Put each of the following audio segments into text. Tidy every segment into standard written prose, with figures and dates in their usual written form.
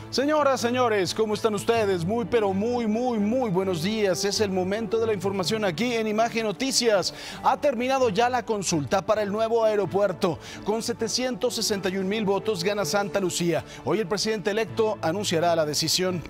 Señoras, señores, ¿cómo están ustedes? Muy buenos días. Es el momento de la información aquí en Imagen Noticias. Ha terminado ya la consulta para el nuevo aeropuerto. Con 761,000 votos gana Santa Lucía. Hoy el presidente electo anunciará la decisión.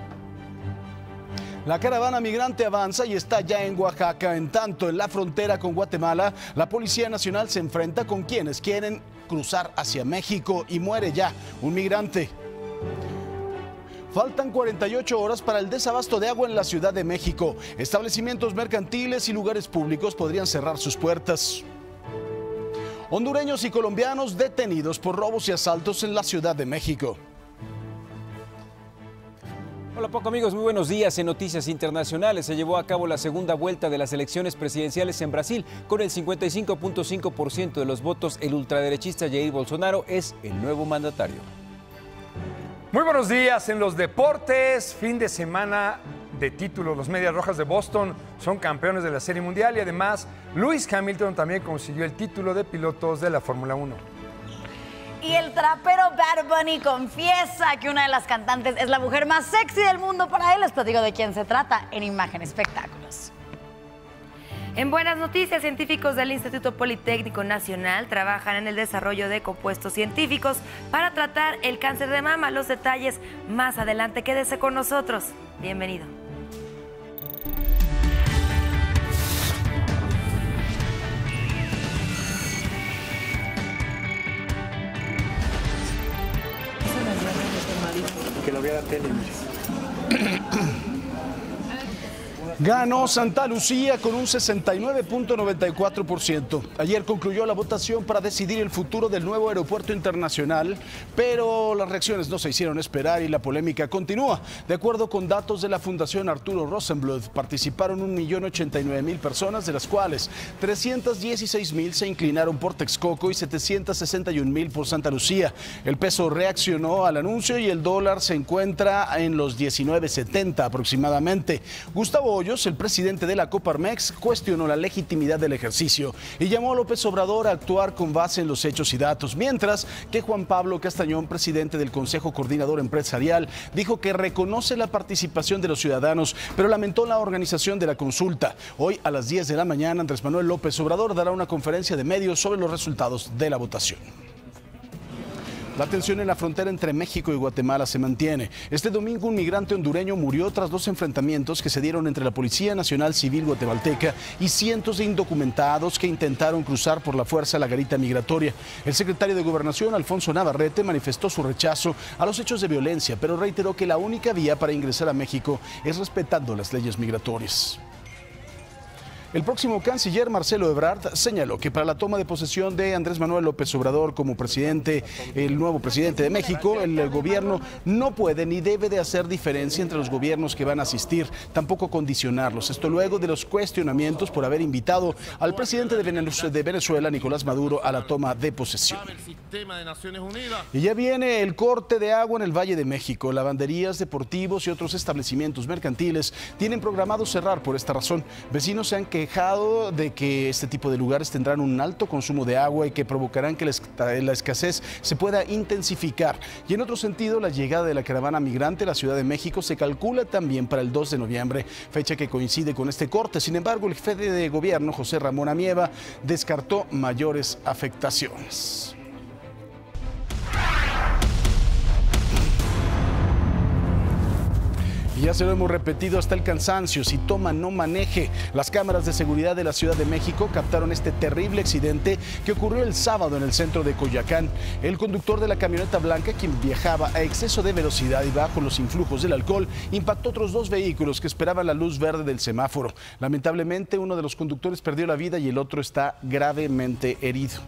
La caravana migrante avanza y está ya en Oaxaca. En tanto, en la frontera con Guatemala, la Policía Nacional se enfrenta con quienes quieren cruzar hacia México y muere ya un migrante. Faltan 48 horas para el desabasto de agua en la Ciudad de México. Establecimientos mercantiles y lugares públicos podrían cerrar sus puertas. Hondureños y colombianos detenidos por robos y asaltos en la Ciudad de México. Hola Paco, amigos, muy buenos días. En Noticias Internacionales se llevó a cabo la segunda vuelta de las elecciones presidenciales en Brasil. Con el 55.5% de los votos, el ultraderechista Jair Bolsonaro es el nuevo mandatario. Muy buenos días en los deportes, fin de semana de títulos. Los Medias Rojas de Boston son campeones de la Serie Mundial y además Lewis Hamilton también consiguió el título de pilotos de la Fórmula 1. Y el trapero Bad Bunny confiesa que una de las cantantes es la mujer más sexy del mundo para él. Les platico de quién se trata en Imagen Espectáculos. En buenas noticias, científicos del Instituto Politécnico Nacional trabajan en el desarrollo de compuestos científicos para tratar el cáncer de mama. Los detalles más adelante. Quédese con nosotros. Bienvenido. Que lo vea la tele. Ganó Santa Lucía con un 69.94%. Ayer concluyó la votación para decidir el futuro del nuevo aeropuerto internacional, pero las reacciones no se hicieron esperar y la polémica continúa. De acuerdo con datos de la Fundación Arturo Rosenbluth, participaron 1.089.000 personas, de las cuales 316.000 se inclinaron por Texcoco y 761.000 por Santa Lucía. El peso reaccionó al anuncio y el dólar se encuentra en los 19.70 aproximadamente. Gustavo Hoyos, el presidente de la Coparmex, cuestionó la legitimidad del ejercicio y llamó a López Obrador a actuar con base en los hechos y datos, mientras que Juan Pablo Castañón, presidente del Consejo Coordinador Empresarial, dijo que reconoce la participación de los ciudadanos, pero lamentó la organización de la consulta. Hoy a las 10 de la mañana, Andrés Manuel López Obrador dará una conferencia de medios sobre los resultados de la votación. La tensión en la frontera entre México y Guatemala se mantiene. Este domingo un migrante hondureño murió tras dos enfrentamientos que se dieron entre la Policía Nacional Civil guatemalteca y cientos de indocumentados que intentaron cruzar por la fuerza la garita migratoria. El secretario de Gobernación, Alfonso Navarrete, manifestó su rechazo a los hechos de violencia, pero reiteró que la única vía para ingresar a México es respetando las leyes migratorias. El próximo canciller Marcelo Ebrard señaló que para la toma de posesión de Andrés Manuel López Obrador como presidente, el nuevo presidente de México, el gobierno no puede ni debe de hacer diferencia entre los gobiernos que van a asistir, tampoco condicionarlos. Esto luego de los cuestionamientos por haber invitado al presidente de Venezuela, Nicolás Maduro, a la toma de posesión. Y ya viene el corte de agua en el Valle de México. Lavanderías, deportivos y otros establecimientos mercantiles tienen programado cerrar por esta razón. Vecinos se han quejado de que este tipo de lugares tendrán un alto consumo de agua y que provocarán que la escasez se pueda intensificar. Y en otro sentido, la llegada de la caravana migrante a la Ciudad de México se calcula también para el 2 de noviembre, fecha que coincide con este corte. Sin embargo, el jefe de gobierno, José Ramón Amieva, descartó mayores afectaciones. Y ya se lo hemos repetido hasta el cansancio: si toma, no maneje. Las cámaras de seguridad de la Ciudad de México captaron este terrible accidente que ocurrió el sábado en el centro de Coyoacán. El conductor de la camioneta blanca, quien viajaba a exceso de velocidad y bajo los influjos del alcohol, impactó otros dos vehículos que esperaban la luz verde del semáforo. Lamentablemente, uno de los conductores perdió la vida y el otro está gravemente herido.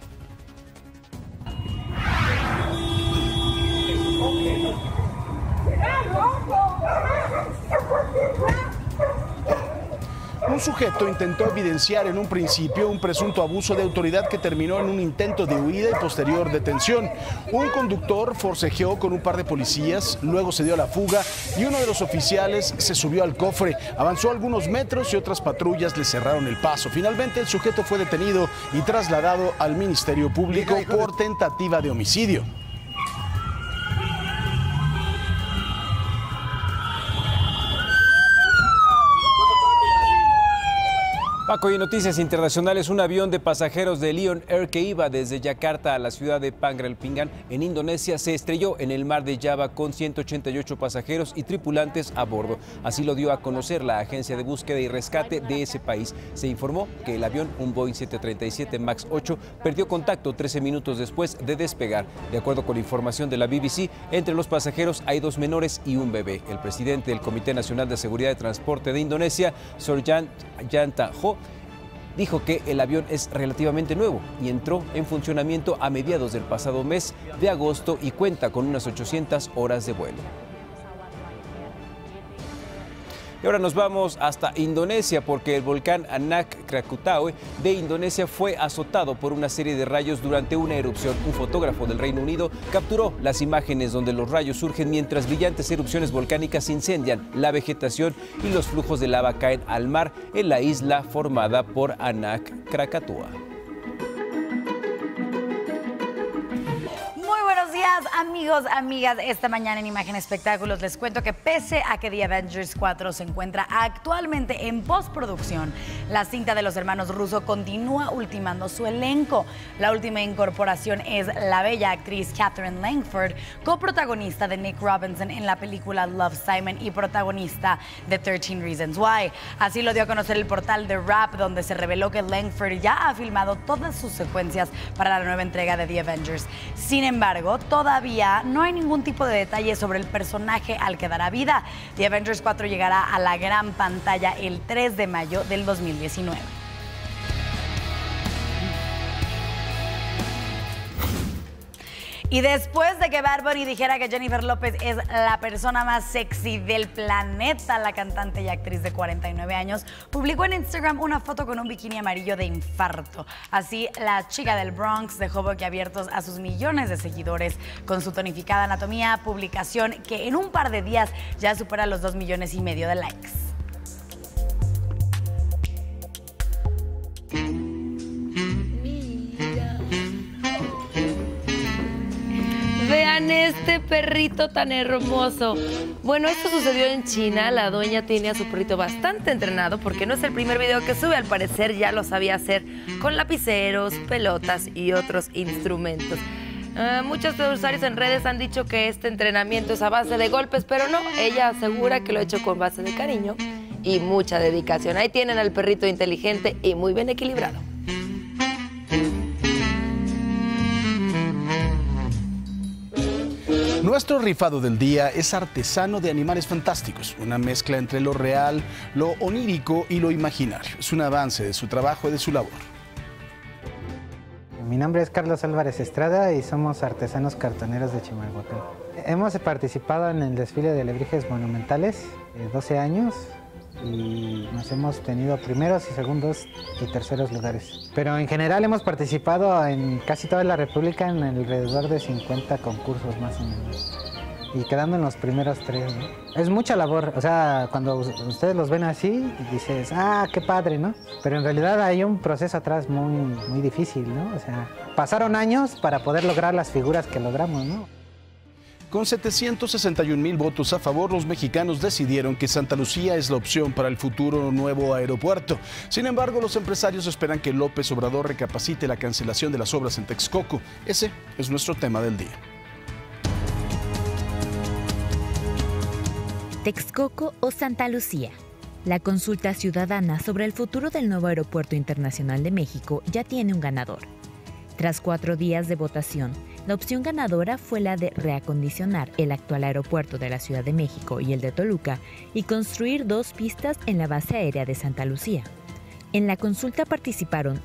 Un sujeto intentó evidenciar en un principio un presunto abuso de autoridad que terminó en un intento de huida y posterior detención. Un conductor forcejeó con un par de policías, luego se dio a la fuga y uno de los oficiales se subió al cofre. Avanzó algunos metros y otras patrullas le cerraron el paso. Finalmente el sujeto fue detenido y trasladado al Ministerio Público por tentativa de homicidio. Paco, y en noticias internacionales, un avión de pasajeros de Lion Air que iba desde Yakarta a la ciudad de Pangranipingan, en Indonesia, se estrelló en el mar de Java con 188 pasajeros y tripulantes a bordo. Así lo dio a conocer la agencia de búsqueda y rescate de ese país. Se informó que el avión, un Boeing 737 MAX 8, perdió contacto 13 minutos después de despegar. De acuerdo con información de la BBC, entre los pasajeros hay 2 menores y un bebé. El presidente del Comité Nacional de Seguridad de Transporte de Indonesia, Sorjan Yantaho, dijo que el avión es relativamente nuevo y entró en funcionamiento a mediados del pasado mes de agosto y cuenta con unas 800 horas de vuelo. Y ahora nos vamos hasta Indonesia porque el volcán Anak Krakatau de Indonesia fue azotado por una serie de rayos durante una erupción. Un fotógrafo del Reino Unido capturó las imágenes donde los rayos surgen mientras brillantes erupciones volcánicas incendian la vegetación y los flujos de lava caen al mar en la isla formada por Anak Krakatau. Amigos, amigas, esta mañana en Imagen Espectáculos les cuento que pese a que The Avengers 4 se encuentra actualmente en postproducción, la cinta de los hermanos Russo continúa ultimando su elenco. La última incorporación es la bella actriz Katherine Langford, coprotagonista de Nick Robinson en la película Love, Simon y protagonista de 13 Reasons Why. Así lo dio a conocer el portal The Wrap, donde se reveló que Langford ya ha filmado todas sus secuencias para la nueva entrega de The Avengers. Sin embargo, todavía no hay ningún tipo de detalle sobre el personaje al que dará vida. The Avengers 4 llegará a la gran pantalla el 3 de mayo del 2019. Y después de que Bad Bunny dijera que Jennifer López es la persona más sexy del planeta, la cantante y actriz de 49 años publicó en Instagram una foto con un bikini amarillo de infarto. Así, la chica del Bronx dejó boquiabiertos a sus millones de seguidores con su tonificada anatomía, publicación que en un par de días ya supera los 2,5 millones de likes. Vean este perrito tan hermoso. Bueno, esto sucedió en China. La dueña tiene a su perrito bastante entrenado porque no es el primer video que sube. Al parecer ya lo sabía hacer con lapiceros, pelotas y otros instrumentos. Muchos usuarios en redes han dicho que este entrenamiento es a base de golpes, pero no. Ella asegura que lo ha hecho con base de cariño y mucha dedicación. Ahí tienen al perrito inteligente y muy bien equilibrado. Nuestro rifado del día es artesano de animales fantásticos, una mezcla entre lo real, lo onírico y lo imaginario. Es un avance de su trabajo y de su labor. Mi nombre es Carlos Álvarez Estrada y somos artesanos cartoneros de Chimalhuacán. Hemos participado en el desfile de alebrijes monumentales 12 años y nos hemos tenido primeros y segundos y terceros lugares. Pero en general hemos participado en casi toda la República en alrededor de 50 concursos más o menos y quedando en los primeros 3, ¿no? Es mucha labor, o sea, cuando ustedes los ven así dices, ah, qué padre, ¿no? Pero en realidad hay un proceso atrás muy difícil, ¿no? O sea, pasaron años para poder lograr las figuras que logramos, ¿no? Con 761,000 votos a favor, los mexicanos decidieron que Santa Lucía es la opción para el futuro nuevo aeropuerto. Sin embargo, los empresarios esperan que López Obrador recapacite la cancelación de las obras en Texcoco. Ese es nuestro tema del día. Texcoco o Santa Lucía. La consulta ciudadana sobre el futuro del nuevo Aeropuerto Internacional de México ya tiene un ganador. Tras 4 días de votación, la opción ganadora fue la de reacondicionar el actual aeropuerto de la Ciudad de México y el de Toluca y construir 2 pistas en la base aérea de Santa Lucía. En la consulta participaron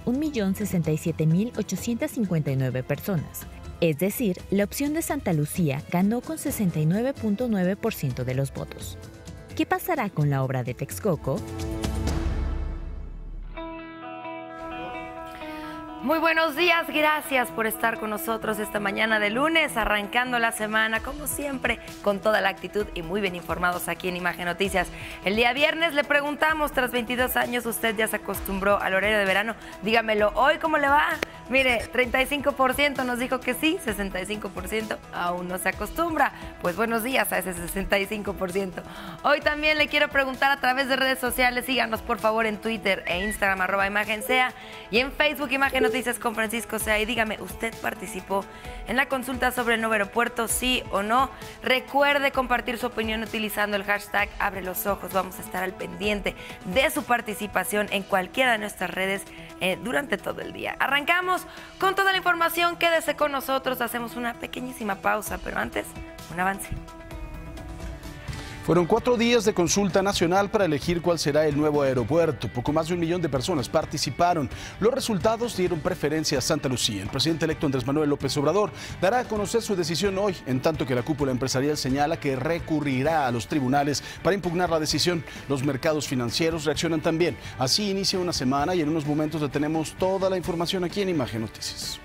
1,067,859 personas. Es decir, la opción de Santa Lucía ganó con 69.9% de los votos. ¿Qué pasará con la obra de Texcoco? Muy buenos días, gracias por estar con nosotros esta mañana de lunes, arrancando la semana, como siempre, con toda la actitud y muy bien informados aquí en Imagen Noticias. El día viernes le preguntamos, tras 22 años, ¿usted ya se acostumbró al horario de verano? Dígamelo, ¿hoy cómo le va? Mire, 35% nos dijo que sí, 65% aún no se acostumbra. Pues buenos días a ese 65%. Hoy también le quiero preguntar a través de redes sociales, síganos por favor en Twitter e Instagram, @ImagenSea, y en Facebook, Imagen Noticias con Francisco Sea. Y dígame, ¿usted participó en la consulta sobre el nuevo aeropuerto, sí o no? Recuerde compartir su opinión utilizando el hashtag Abre los Ojos. Vamos a estar al pendiente de su participación en cualquiera de nuestras redes durante todo el día. Arrancamos con toda la información, quédese con nosotros, hacemos una pequeñísima pausa, pero antes, un avance. Fueron 4 días de consulta nacional para elegir cuál será el nuevo aeropuerto. Poco más de 1 millón de personas participaron. Los resultados dieron preferencia a Santa Lucía. El presidente electo Andrés Manuel López Obrador dará a conocer su decisión hoy, en tanto que la cúpula empresarial señala que recurrirá a los tribunales para impugnar la decisión. Los mercados financieros reaccionan también. Así inicia una semana y en unos momentos le tenemos toda la información aquí en Imagen Noticias.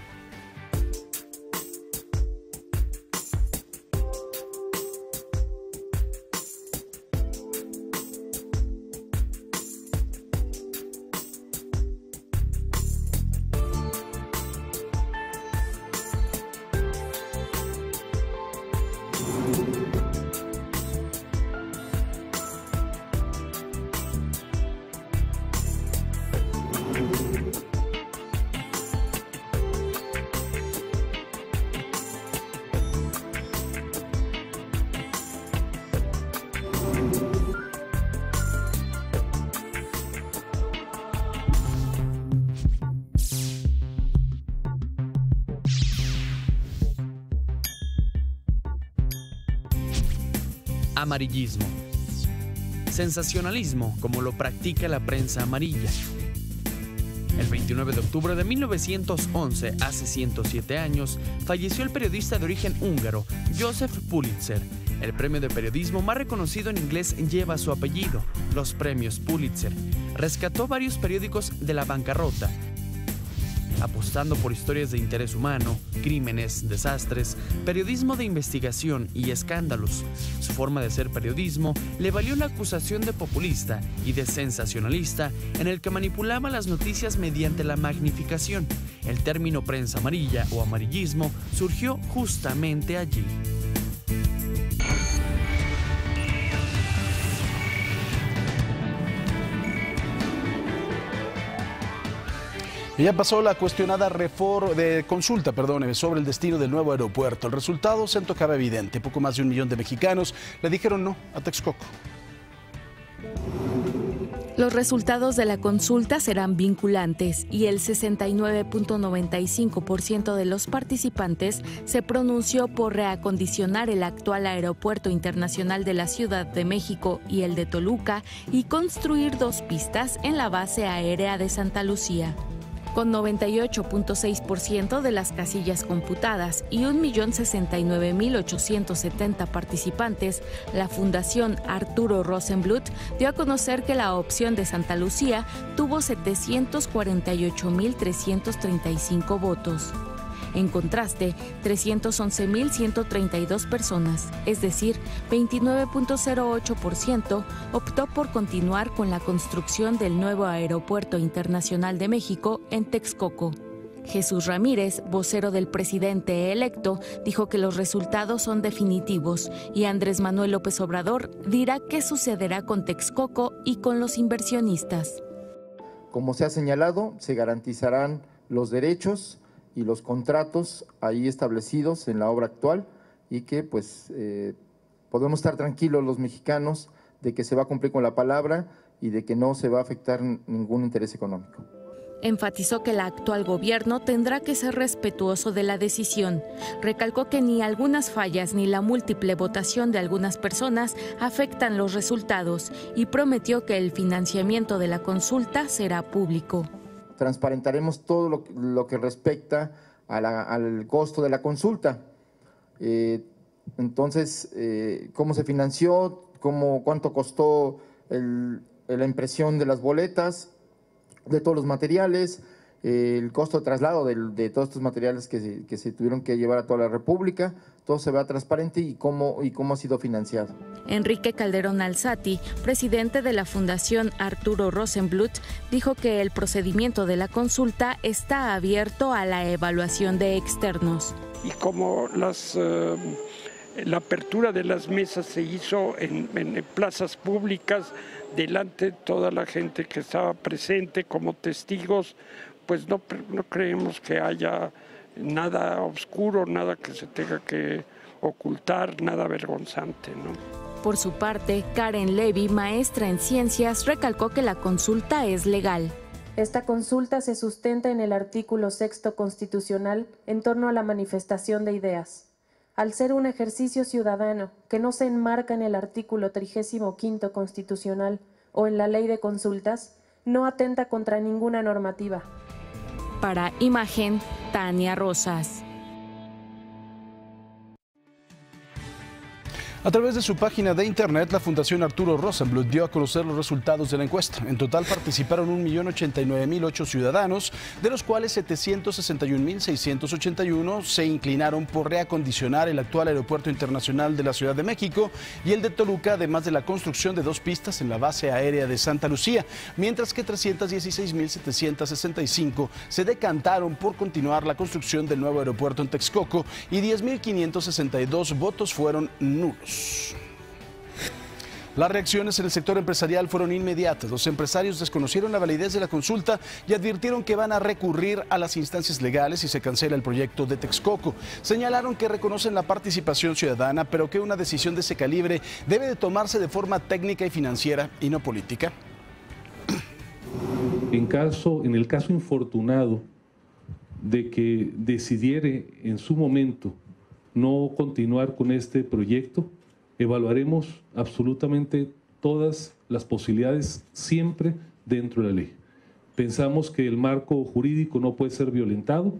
Amarillismo. Sensacionalismo, como lo practica la prensa amarilla. El 29 de octubre de 1911, hace 107 años, falleció el periodista de origen húngaro, József Pulitzer. El premio de periodismo más reconocido en inglés lleva su apellido, los premios Pulitzer. Rescató varios periódicos de la bancarrota, apostando por historias de interés humano, crímenes, desastres, periodismo de investigación y escándalos. Su forma de ser periodismo le valió la acusación de populista y de sensacionalista, en el que manipulaba las noticias mediante la magnificación. El término prensa amarilla o amarillismo surgió justamente allí. Ya pasó la cuestionada consulta sobre el destino del nuevo aeropuerto. El resultado se antojaba evidente. Poco más de 1 millón de mexicanos le dijeron no a Texcoco. Los resultados de la consulta serán vinculantes y el 69.95% de los participantes se pronunció por reacondicionar el actual Aeropuerto Internacional de la Ciudad de México y el de Toluca y construir 2 pistas en la base aérea de Santa Lucía. Con 98.6% de las casillas computadas y 1.069.870 participantes, la Fundación Arturo Rosenbluth dio a conocer que la opción de Santa Lucía tuvo 748.335 votos. En contraste, 311.132 personas, es decir, 29.08%, optó por continuar con la construcción del nuevo Aeropuerto Internacional de México en Texcoco. Jesús Ramírez, vocero del presidente electo, dijo que los resultados son definitivos y Andrés Manuel López Obrador dirá qué sucederá con Texcoco y con los inversionistas. Como se ha señalado, se garantizarán los derechos y los contratos ahí establecidos en la obra actual y que podemos estar tranquilos los mexicanos de que se va a cumplir con la palabra y de que no se va a afectar ningún interés económico. Enfatizó que el actual gobierno tendrá que ser respetuoso de la decisión. Recalcó que ni algunas fallas ni la múltiple votación de algunas personas afectan los resultados y prometió que el financiamiento de la consulta será público. Transparentaremos todo lo que respecta al costo de la consulta. Entonces, cómo se financió, cuánto costó la impresión de las boletas, de todos los materiales, el costo de traslado de todos estos materiales que se tuvieron que llevar a toda la República, todo se vea transparente y cómo ha sido financiado. Enrique Calderón Alzati, presidente de la Fundación Arturo Rosenbluth, dijo que el procedimiento de la consulta está abierto a la evaluación de externos. Y como la apertura de las mesas se hizo en plazas públicas, delante de toda la gente que estaba presente como testigos, pues no creemos que haya nada oscuro, nada que se tenga que ocultar, nada vergonzante, ¿no? Por su parte, Karen Levy, maestra en ciencias, recalcó que la consulta es legal. Esta consulta se sustenta en el artículo 6º constitucional en torno a la manifestación de ideas. Al ser un ejercicio ciudadano que no se enmarca en el artículo 35º constitucional o en la ley de consultas, no atenta contra ninguna normativa. Para Imagen, Tania Rosas. A través de su página de internet, la Fundación Arturo Rosenbluth dio a conocer los resultados de la encuesta. En total participaron 1.089.008 ciudadanos, de los cuales 761.681 se inclinaron por reacondicionar el actual Aeropuerto Internacional de la Ciudad de México y el de Toluca, además de la construcción de 2 pistas en la base aérea de Santa Lucía, mientras que 316.765 se decantaron por continuar la construcción del nuevo aeropuerto en Texcoco y 10.562 votos fueron nulos. Las reacciones en el sector empresarial fueron inmediatas. Los empresarios desconocieron la validez de la consulta y advirtieron que van a recurrir a las instancias legales si se cancela el proyecto de Texcoco. Señalaron que reconocen la participación ciudadana, pero que una decisión de ese calibre debe de tomarse de forma técnica y financiera y no política. En el caso infortunado de que decidiera en su momento no continuar con este proyecto, evaluaremos absolutamente todas las posibilidades siempre dentro de la ley. Pensamos que el marco jurídico no puede ser violentado.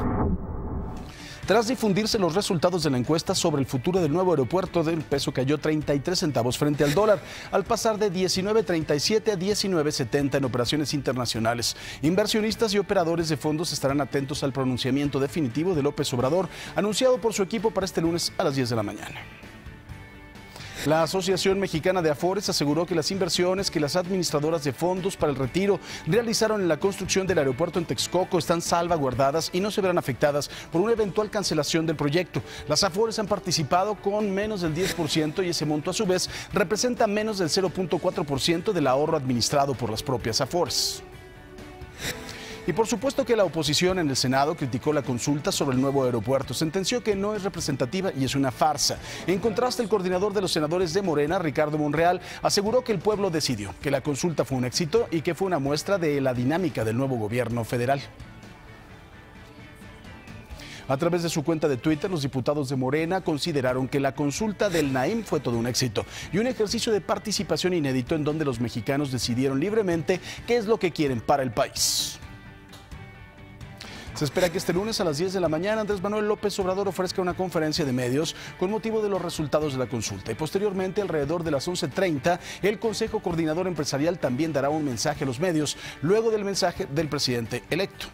Tras difundirse los resultados de la encuesta sobre el futuro del nuevo aeropuerto, el peso cayó 33 centavos frente al dólar, al pasar de 19.37 a 19.70 en operaciones internacionales. Inversionistas y operadores de fondos estarán atentos al pronunciamiento definitivo de López Obrador, anunciado por su equipo para este lunes a las 10 de la mañana. La Asociación Mexicana de Afores aseguró que las inversiones que las administradoras de fondos para el retiro realizaron en la construcción del aeropuerto en Texcoco están salvaguardadas y no se verán afectadas por una eventual cancelación del proyecto. Las Afores han participado con menos del 10% y ese monto a su vez representa menos del 0.4% del ahorro administrado por las propias Afores. Y por supuesto que la oposición en el Senado criticó la consulta sobre el nuevo aeropuerto. Sentenció que no es representativa y es una farsa. En contraste, el coordinador de los senadores de Morena, Ricardo Monreal, aseguró que el pueblo decidió, que la consulta fue un éxito y que fue una muestra de la dinámica del nuevo gobierno federal. A través de su cuenta de Twitter, los diputados de Morena consideraron que la consulta del Naim fue todo un éxito y un ejercicio de participación inédito en donde los mexicanos decidieron libremente qué es lo que quieren para el país. Se espera que este lunes a las 10 de la mañana Andrés Manuel López Obrador ofrezca una conferencia de medios con motivo de los resultados de la consulta. Y posteriormente, alrededor de las 11:30, el Consejo Coordinador Empresarial también dará un mensaje a los medios, luego del mensaje del presidente electo.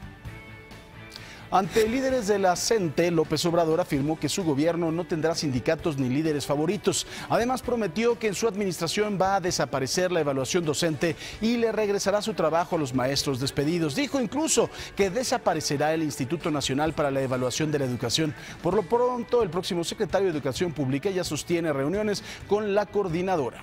Ante líderes de la CENTE, López Obrador afirmó que su gobierno no tendrá sindicatos ni líderes favoritos. Además, prometió que en su administración va a desaparecer la evaluación docente y le regresará su trabajo a los maestros despedidos. Dijo incluso que desaparecerá el Instituto Nacional para la Evaluación de la Educación. Por lo pronto, el próximo secretario de Educación Pública ya sostiene reuniones con la coordinadora.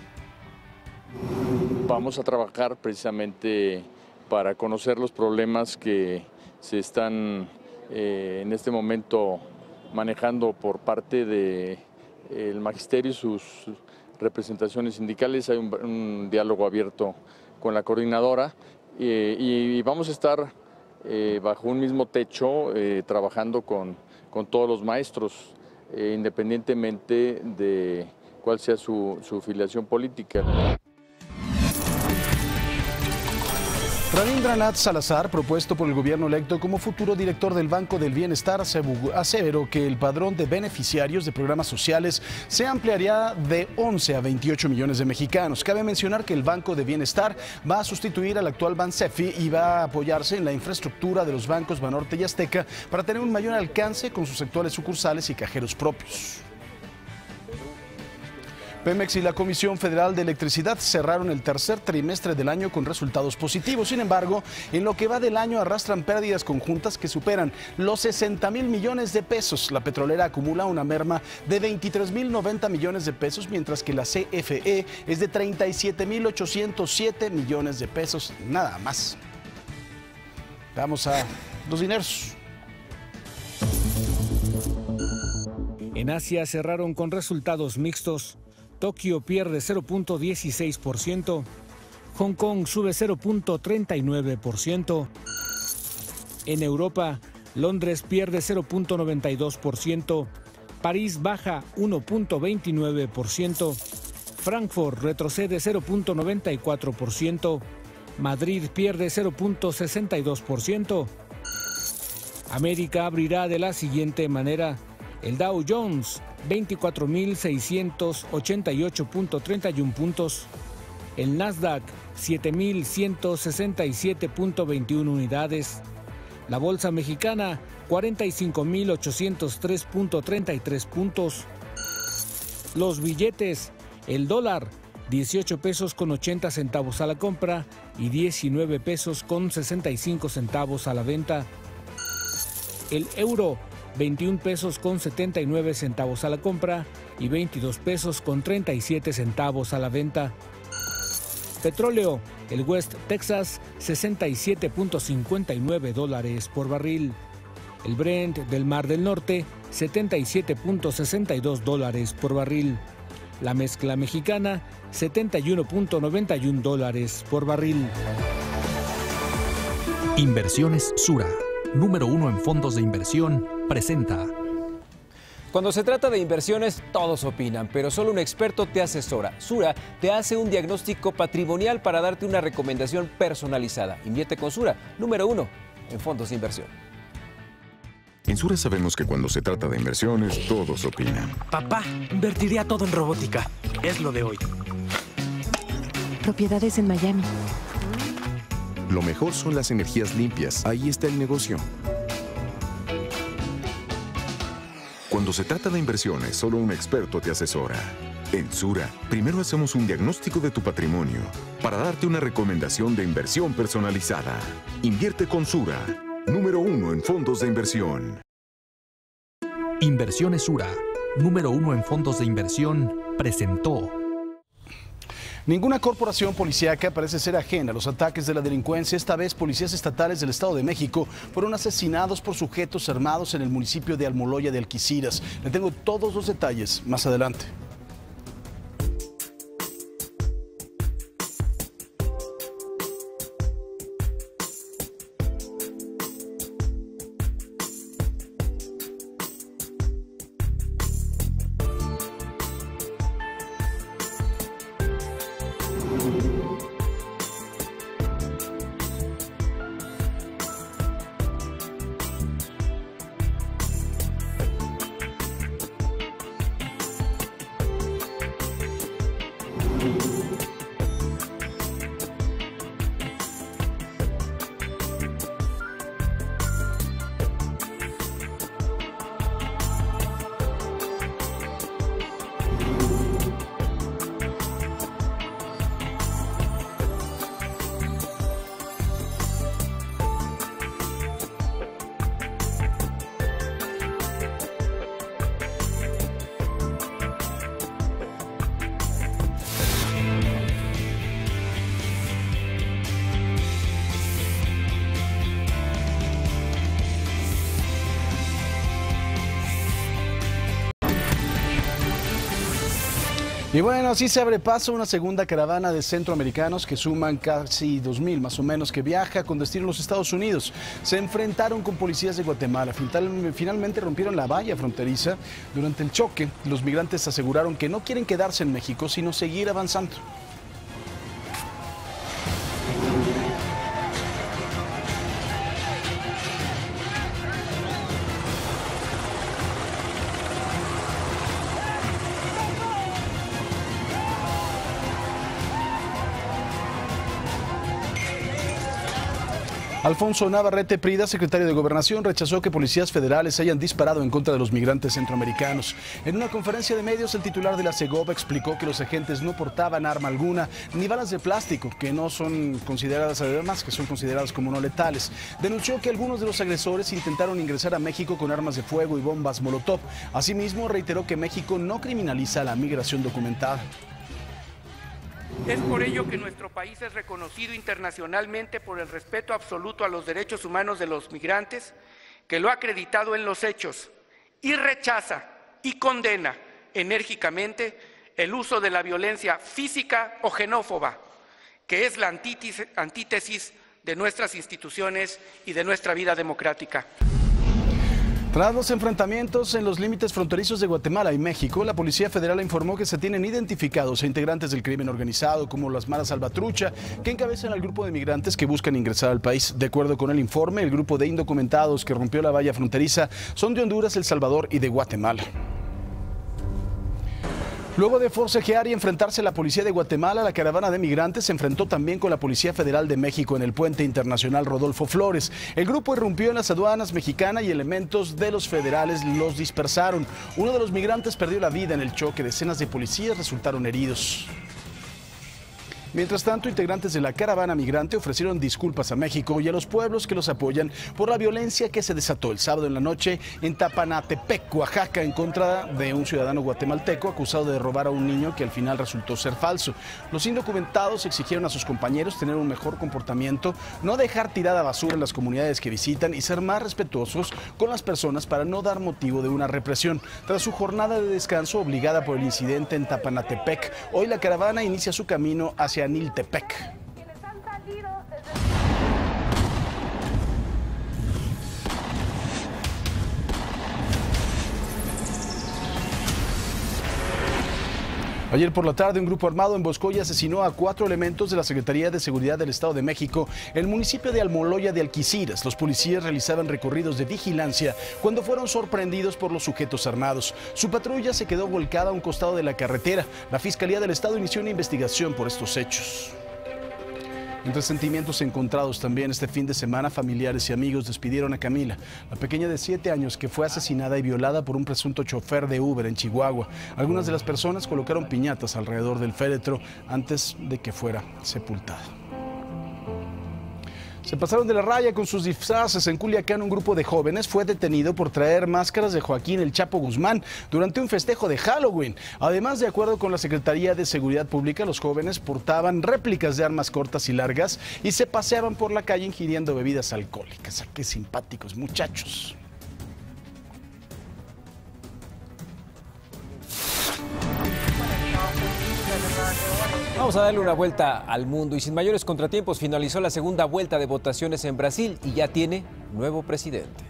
Vamos a trabajar precisamente para conocer los problemas que se están en este momento manejando por parte del magisterio y sus representaciones sindicales. Hay un diálogo abierto con la coordinadora y vamos a estar bajo un mismo techo trabajando con todos los maestros, independientemente de cuál sea su filiación política. Rabindranath Salazar, propuesto por el gobierno electo como futuro director del Banco del Bienestar, aseveró que el padrón de beneficiarios de programas sociales se ampliaría de 11 a 28 millones de mexicanos. Cabe mencionar que el Banco de Bienestar va a sustituir al actual Bansefi y va a apoyarse en la infraestructura de los bancos Banorte y Azteca para tener un mayor alcance con sus actuales sucursales y cajeros propios. Pemex y la Comisión Federal de Electricidad cerraron el tercer trimestre del año con resultados positivos. Sin embargo, en lo que va del año arrastran pérdidas conjuntas que superan los 60,000 millones de pesos. La petrolera acumula una merma de 23,090 millones de pesos, mientras que la CFE es de 37,807 millones de pesos, nada más. Vamos a los dineros. En Asia cerraron con resultados mixtos. Tokio pierde 0.16%, Hong Kong sube 0.39%. En Europa, Londres pierde 0.92%, París baja 1.29%, Frankfurt retrocede 0.94%, Madrid pierde 0.62%. América abrirá de la siguiente manera: el Dow Jones 24.688.31 puntos, el Nasdaq 7.167.21 unidades, la Bolsa Mexicana 45.803.33 puntos. Los billetes: el dólar 18 pesos con 80 centavos a la compra y 19 pesos con 65 centavos a la venta. El euro: 21 pesos con 79 centavos a la compra y 22 pesos con 37 centavos a la venta. Petróleo: el West Texas 67.59 dólares por barril. El Brent del Mar del Norte 77.62 dólares por barril. La mezcla mexicana 71.91 dólares por barril. Inversiones Sura, número 1 en fondos de inversión, presenta. Cuando se trata de inversiones, todos opinan, pero solo un experto te asesora. Sura te hace un diagnóstico patrimonial para darte una recomendación personalizada. Invierte con Sura, número 1 en fondos de inversión. En Sura sabemos que cuando se trata de inversiones, todos opinan. Papá, invertiría todo en robótica. Es lo de hoy. Propiedades en Miami. Lo mejor son las energías limpias. Ahí está el negocio. Cuando se trata de inversiones, solo un experto te asesora. En Sura, primero hacemos un diagnóstico de tu patrimonio para darte una recomendación de inversión personalizada. Invierte con Sura, número 1 en fondos de inversión. Inversiones Sura, número 1 en fondos de inversión, presentó. Ninguna corporación policíaca parece ser ajena a los ataques de la delincuencia. Esta vez, policías estatales del Estado de México fueron asesinados por sujetos armados en el municipio de Almoloya de Alquiciras. Le tengo todos los detalles más adelante. Y bueno, así se abre paso una segunda caravana de centroamericanos que suman casi 2,000 más o menos, que viaja con destino a los Estados Unidos. Se enfrentaron con policías de Guatemala. Finalmente rompieron la valla fronteriza. Durante el choque, los migrantes aseguraron que no quieren quedarse en México, sino seguir avanzando. Alfonso Navarrete Prida, secretario de Gobernación, rechazó que policías federales hayan disparado en contra de los migrantes centroamericanos. En una conferencia de medios, el titular de la Segov explicó que los agentes no portaban arma alguna ni balas de plástico, que no son consideradas, además, que son consideradas como no letales. Denunció que algunos de los agresores intentaron ingresar a México con armas de fuego y bombas Molotov. Asimismo, reiteró que México no criminaliza la migración documentada. Es por ello que nuestro país es reconocido internacionalmente por el respeto absoluto a los derechos humanos de los migrantes, que lo ha acreditado en los hechos, y rechaza y condena enérgicamente el uso de la violencia física o xenófoba, que es la antítesis de nuestras instituciones y de nuestra vida democrática. Tras los enfrentamientos en los límites fronterizos de Guatemala y México, la Policía Federal informó que se tienen identificados a integrantes del crimen organizado como las Maras Salvatrucha, que encabezan al grupo de migrantes que buscan ingresar al país. De acuerdo con el informe, el grupo de indocumentados que rompió la valla fronteriza son de Honduras, El Salvador y de Guatemala. Luego de forcejear y enfrentarse a la policía de Guatemala, la caravana de migrantes se enfrentó también con la Policía Federal de México en el puente internacional Rodolfo Flores. El grupo irrumpió en las aduanas mexicanas y elementos de los federales los dispersaron. Uno de los migrantes perdió la vida en el choque. Decenas de policías resultaron heridos. Mientras tanto, integrantes de la caravana migrante ofrecieron disculpas a México y a los pueblos que los apoyan por la violencia que se desató el sábado en la noche en Tapanatepec, Oaxaca, en contra de un ciudadano guatemalteco acusado de robar a un niño que al final resultó ser falso. Los indocumentados exigieron a sus compañeros tener un mejor comportamiento, no dejar tirada basura en las comunidades que visitan y ser más respetuosos con las personas para no dar motivo de una represión. Tras su jornada de descanso obligada por el incidente en Tapanatepec, hoy la caravana inicia su camino hacia Niltepec. Ayer por la tarde, un grupo armado emboscó y asesinó a 4 elementos de la Secretaría de Seguridad del Estado de México en el municipio de Almoloya de Alquiciras. Los policías realizaban recorridos de vigilancia cuando fueron sorprendidos por los sujetos armados. Su patrulla se quedó volcada a un costado de la carretera. La Fiscalía del Estado inició una investigación por estos hechos. Entre sentimientos encontrados también este fin de semana, familiares y amigos despidieron a Camila, la pequeña de 7 años que fue asesinada y violada por un presunto chofer de Uber en Chihuahua. Algunas de las personas colocaron piñatas alrededor del féretro antes de que fuera sepultada. Se pasaron de la raya con sus disfraces. En Culiacán, un grupo de jóvenes fue detenido por traer máscaras de Joaquín El Chapo Guzmán durante un festejo de Halloween. Además, de acuerdo con la Secretaría de Seguridad Pública, los jóvenes portaban réplicas de armas cortas y largas y se paseaban por la calle ingiriendo bebidas alcohólicas. ¡Qué simpáticos muchachos! Vamos a darle una vuelta al mundo y sin mayores contratiempos finalizó la segunda vuelta de votaciones en Brasil y ya tiene nuevo presidente.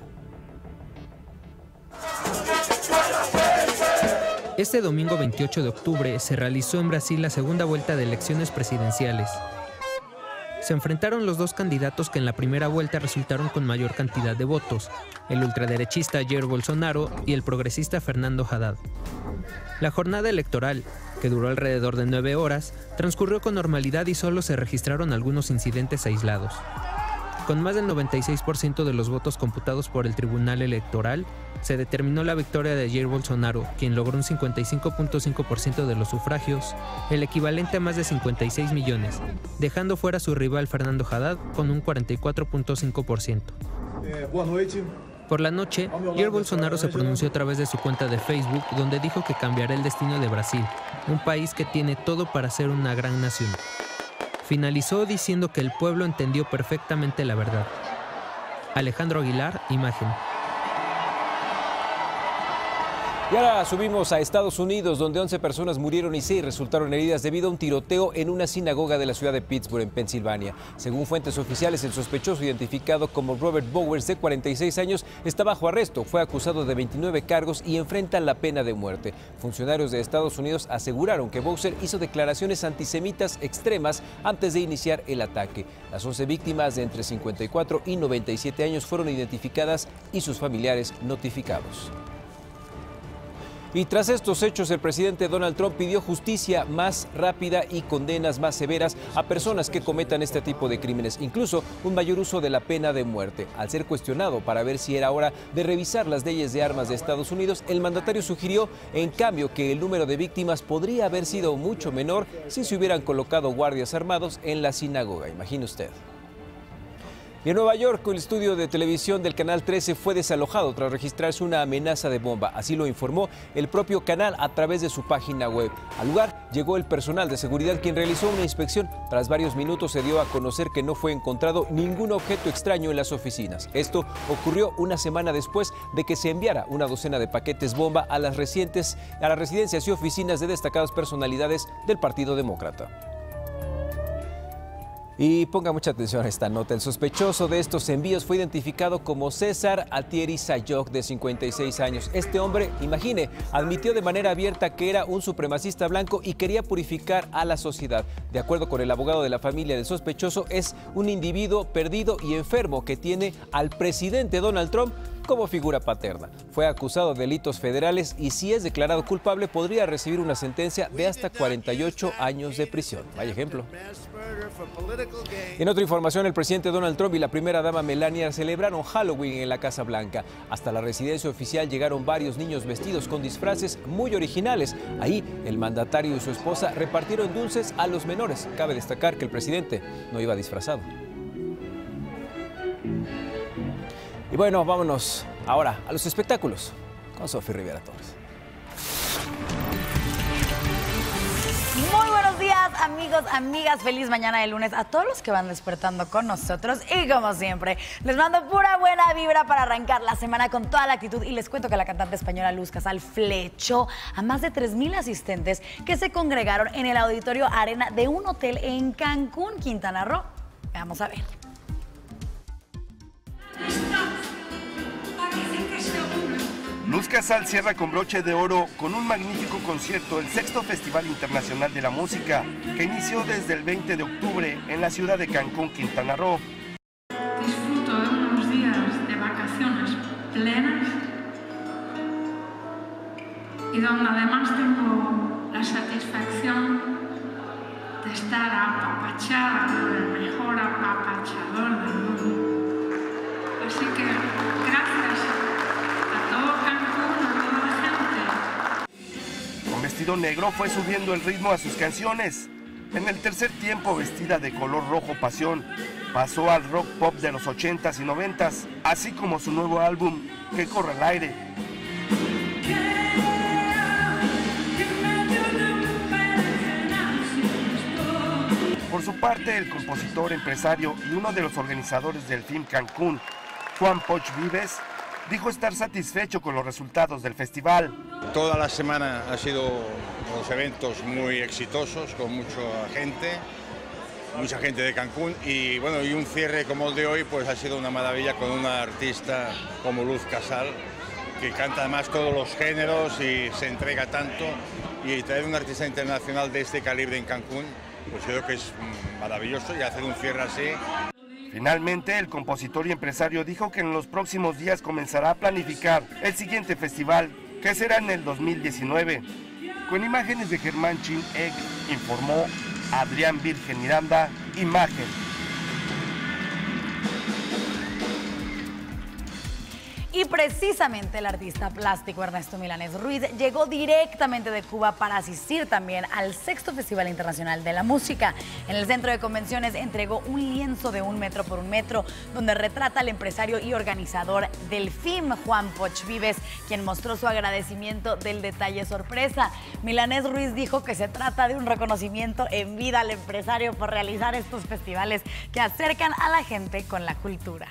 Este domingo 28 de octubre se realizó en Brasil la segunda vuelta de elecciones presidenciales. Se enfrentaron los dos candidatos que en la primera vuelta resultaron con mayor cantidad de votos, el ultraderechista Jair Bolsonaro y el progresista Fernando Haddad. La jornada electoral, que duró alrededor de 9 horas, transcurrió con normalidad y solo se registraron algunos incidentes aislados. Con más del 96% de los votos computados por el Tribunal Electoral, se determinó la victoria de Jair Bolsonaro, quien logró un 55.5% de los sufragios, el equivalente a más de 56 millones, dejando fuera a su rival Fernando Haddad con un 44.5%. Por la noche, Jair Bolsonaro se pronunció a través de su cuenta de Facebook, donde dijo que cambiará el destino de Brasil, un país que tiene todo para ser una gran nación. Finalizó diciendo que el pueblo entendió perfectamente la verdad. Alejandro Aguilar, imagen. Y ahora subimos a Estados Unidos, donde 11 personas murieron y 6 resultaron heridas debido a un tiroteo en una sinagoga de la ciudad de Pittsburgh, en Pensilvania. Según fuentes oficiales, el sospechoso, identificado como Robert Bowers, de 46 años, está bajo arresto. Fue acusado de 29 cargos y enfrenta la pena de muerte. Funcionarios de Estados Unidos aseguraron que Bowser hizo declaraciones antisemitas extremas antes de iniciar el ataque. Las 11 víctimas de entre 54 y 97 años fueron identificadas y sus familiares notificados. Y tras estos hechos, el presidente Donald Trump pidió justicia más rápida y condenas más severas a personas que cometan este tipo de crímenes, incluso un mayor uso de la pena de muerte. Al ser cuestionado para ver si era hora de revisar las leyes de armas de Estados Unidos, el mandatario sugirió, en cambio, que el número de víctimas podría haber sido mucho menor si se hubieran colocado guardias armados en la sinagoga. Imagine usted. Y en Nueva York, el estudio de televisión del Canal 13 fue desalojado tras registrarse una amenaza de bomba. Así lo informó el propio canal a través de su página web. Al lugar llegó el personal de seguridad, quien realizó una inspección. Tras varios minutos se dio a conocer que no fue encontrado ningún objeto extraño en las oficinas. Esto ocurrió una semana después de que se enviara una docena de paquetes bomba a las residencias y oficinas de destacadas personalidades del Partido Demócrata. Y ponga mucha atención a esta nota. El sospechoso de estos envíos fue identificado como César Altieri Sayok, de 56 años. Este hombre, imagine, admitió de manera abierta que era un supremacista blanco y quería purificar a la sociedad. De acuerdo con el abogado de la familia del sospechoso, es un individuo perdido y enfermo que tiene al presidente Donald Trump como figura paterna. Fue acusado de delitos federales y, si es declarado culpable, podría recibir una sentencia de hasta 48 años de prisión. Vaya ejemplo. En otra información, el presidente Donald Trump y la primera dama Melania celebraron Halloween en la Casa Blanca. Hasta la residencia oficial llegaron varios niños vestidos con disfraces muy originales. Ahí, el mandatario y su esposa repartieron dulces a los menores. Cabe destacar que el presidente no iba disfrazado. Y bueno, vámonos ahora a los espectáculos con Sofía Rivera Torres. Muy buenos días, amigos, amigas. Feliz mañana de lunes a todos los que van despertando con nosotros. Y como siempre, les mando pura buena vibra para arrancar la semana con toda la actitud. Y les cuento que la cantante española Luz Casal flechó a más de 3,000 asistentes que se congregaron en el Auditorio Arena de un hotel en Cancún, Quintana Roo. Vamos a ver. Luz Casal cierra con broche de oro con un magnífico concierto, el 6º Festival Internacional de la Música, que inició desde el 20 de octubre en la ciudad de Cancún, Quintana Roo. Disfruto de unos días de vacaciones plenas y donde además tengo la satisfacción de estar apapachada por el mejor apapachador del mundo. Así que gracias a todo Cancún, a toda la gente. Con vestido negro fue subiendo el ritmo a sus canciones. En el tercer tiempo, vestida de color rojo pasión, pasó al rock pop de los 80s y 90s, así como su nuevo álbum, Que corre al aire. Por su parte, el compositor, empresario y uno de los organizadores del Film Cancún, Juan Poch Vives, dijo estar satisfecho con los resultados del festival. Toda la semana ha sido unos eventos muy exitosos, con mucha gente de Cancún, y bueno, y un cierre como el de hoy pues ha sido una maravilla con una artista como Luz Casal, que canta además todos los géneros y se entrega tanto, y traer un artista internacional de este calibre en Cancún, pues creo que es maravilloso, y hacer un cierre así. Finalmente, el compositor y empresario dijo que en los próximos días comenzará a planificar el siguiente festival, que será en el 2019. Con imágenes de Germán Chin Egg, informó Adrián Virgen Miranda, Imagen. Y precisamente el artista plástico Ernesto Milanés Ruiz llegó directamente de Cuba para asistir también al 6º Festival Internacional de la Música. En el centro de convenciones entregó un lienzo de 1 metro por 1 metro, donde retrata al empresario y organizador del FIM, Juan Poch Vives, quien mostró su agradecimiento del detalle sorpresa. Milanés Ruiz dijo que se trata de un reconocimiento en vida al empresario por realizar estos festivales que acercan a la gente con la cultura.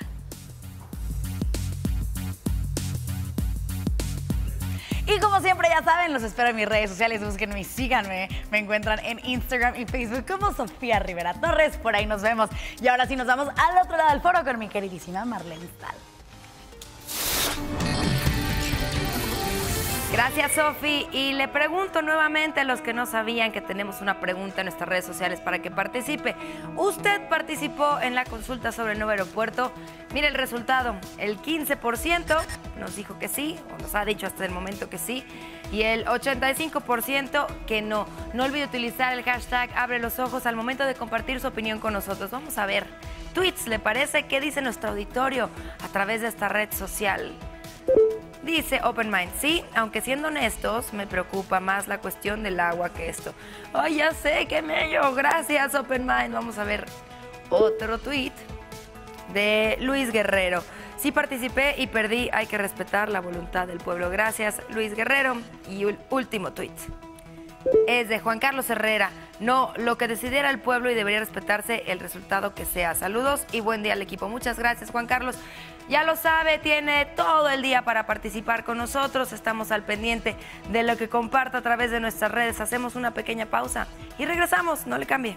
Y como siempre, ya saben, los espero en mis redes sociales, búsquenme y síganme. Me encuentran en Instagram y Facebook como Sofía Rivera Torres. Por ahí nos vemos. Y ahora sí nos vamos al otro lado del foro con mi queridísima Marlene Stahl. Gracias, Sofi. Y le pregunto nuevamente a los que no sabían que tenemos una pregunta en nuestras redes sociales para que participe. ¿Usted participó en la consulta sobre el nuevo aeropuerto? Mire el resultado. El 15% nos dijo que sí, o nos ha dicho hasta el momento que sí, y el 85% que no. No olvide utilizar el hashtag Abre los Ojos al momento de compartir su opinión con nosotros. Vamos a ver tweets, ¿le parece? ¿Qué dice nuestro auditorio a través de esta red social? Dice Open Mind, sí, aunque siendo honestos, me preocupa más la cuestión del agua que esto. ¡Ay, ya sé, qué mello! Gracias, Open Mind. Vamos a ver otro tweet de Luis Guerrero. Sí participé y perdí, hay que respetar la voluntad del pueblo. Gracias, Luis Guerrero. Y último tweet es de Juan Carlos Herrera. No, lo que decidiera el pueblo y debería respetarse el resultado que sea. Saludos y buen día al equipo. Muchas gracias, Juan Carlos. Ya lo sabe, tiene todo el día para participar con nosotros. Estamos al pendiente de lo que comparta a través de nuestras redes. Hacemos una pequeña pausa y regresamos. No le cambie.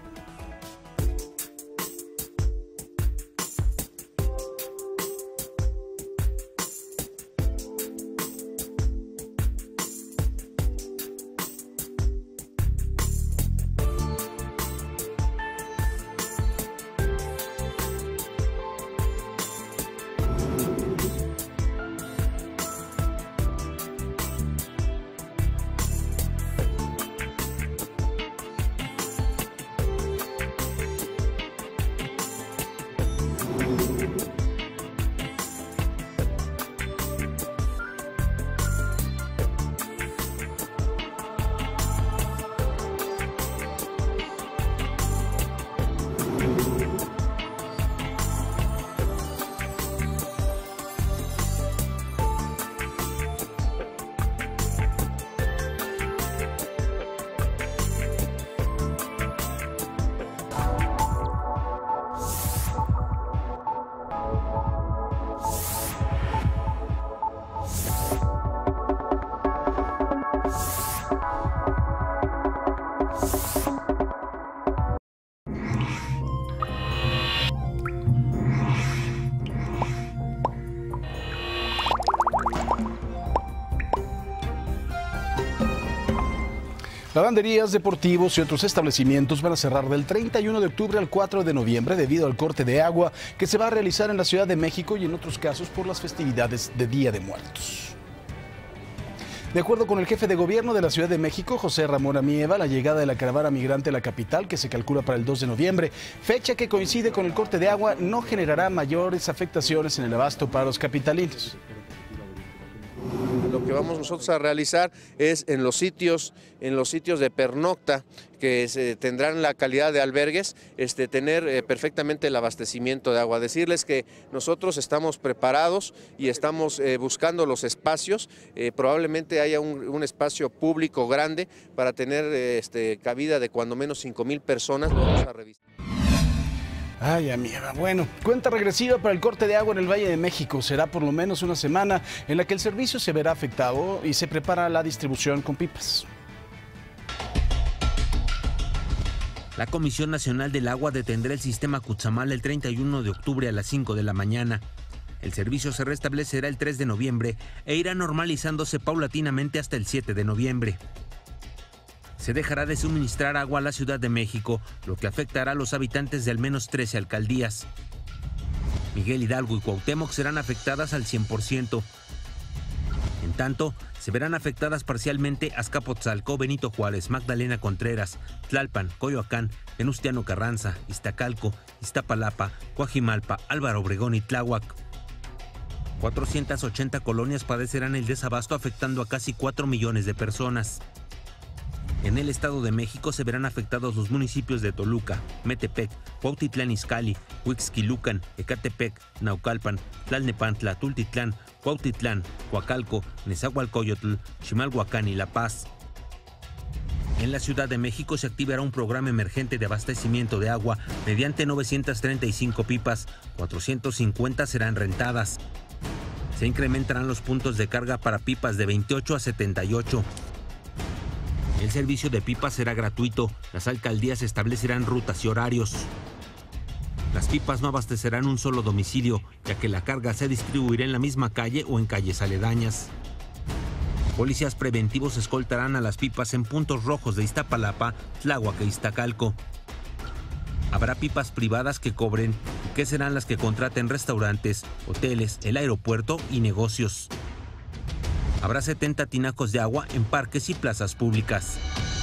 Lavanderías, deportivos y otros establecimientos van a cerrar del 31 de octubre al 4 de noviembre debido al corte de agua que se va a realizar en la Ciudad de México y en otros casos por las festividades de Día de Muertos. De acuerdo con el jefe de gobierno de la Ciudad de México, José Ramón Amieva, la llegada de la caravana migrante a la capital, que se calcula para el 2 de noviembre, fecha que coincide con el corte de agua, no generará mayores afectaciones en el abasto para los capitalinos. Lo que vamos nosotros a realizar es en los sitios de pernocta que tendrán la calidad de albergues, tener perfectamente el abastecimiento de agua. Decirles que nosotros estamos preparados y estamos buscando los espacios, probablemente haya un espacio público grande para tener cabida de cuando menos 5,000 personas, lo vamos a revisar. Ay, amiga, bueno, cuenta regresiva para el corte de agua en el Valle de México. Será por lo menos una semana en la que el servicio se verá afectado y se prepara la distribución con pipas. La Comisión Nacional del Agua detendrá el sistema Cuchamal el 31 de octubre a las 5 de la mañana. El servicio se restablecerá el 3 de noviembre e irá normalizándose paulatinamente hasta el 7 de noviembre. Se dejará de suministrar agua a la Ciudad de México, lo que afectará a los habitantes de al menos 13 alcaldías. Miguel Hidalgo y Cuauhtémoc serán afectadas al 100%. En tanto, se verán afectadas parcialmente Azcapotzalco, Benito Juárez, Magdalena Contreras, Tlalpan, Coyoacán, Venustiano Carranza, Iztacalco, Iztapalapa, Coajimalpa, Álvaro Obregón y Tláhuac. 480 colonias padecerán el desabasto, afectando a casi 4 millones de personas. En el Estado de México se verán afectados los municipios de Toluca, Metepec, Cuautitlán Izcalli, Huixquilucan, Ecatepec, Naucalpan, Tlalnepantla, Tultitlán, Cuautitlán, Coacalco, Nezahualcóyotl, Ximalhuacán y La Paz. En la Ciudad de México se activará un programa emergente de abastecimiento de agua mediante 935 pipas, 450 serán rentadas. Se incrementarán los puntos de carga para pipas de 28 a 78. El servicio de pipas será gratuito. Las alcaldías establecerán rutas y horarios. Las pipas no abastecerán un solo domicilio, ya que la carga se distribuirá en la misma calle o en calles aledañas. Policías preventivos escoltarán a las pipas en puntos rojos de Iztapalapa, Tláhuac e Iztacalco. Habrá pipas privadas que cobren, que serán las que contraten restaurantes, hoteles, el aeropuerto y negocios. Habrá 70 tinacos de agua en parques y plazas públicas.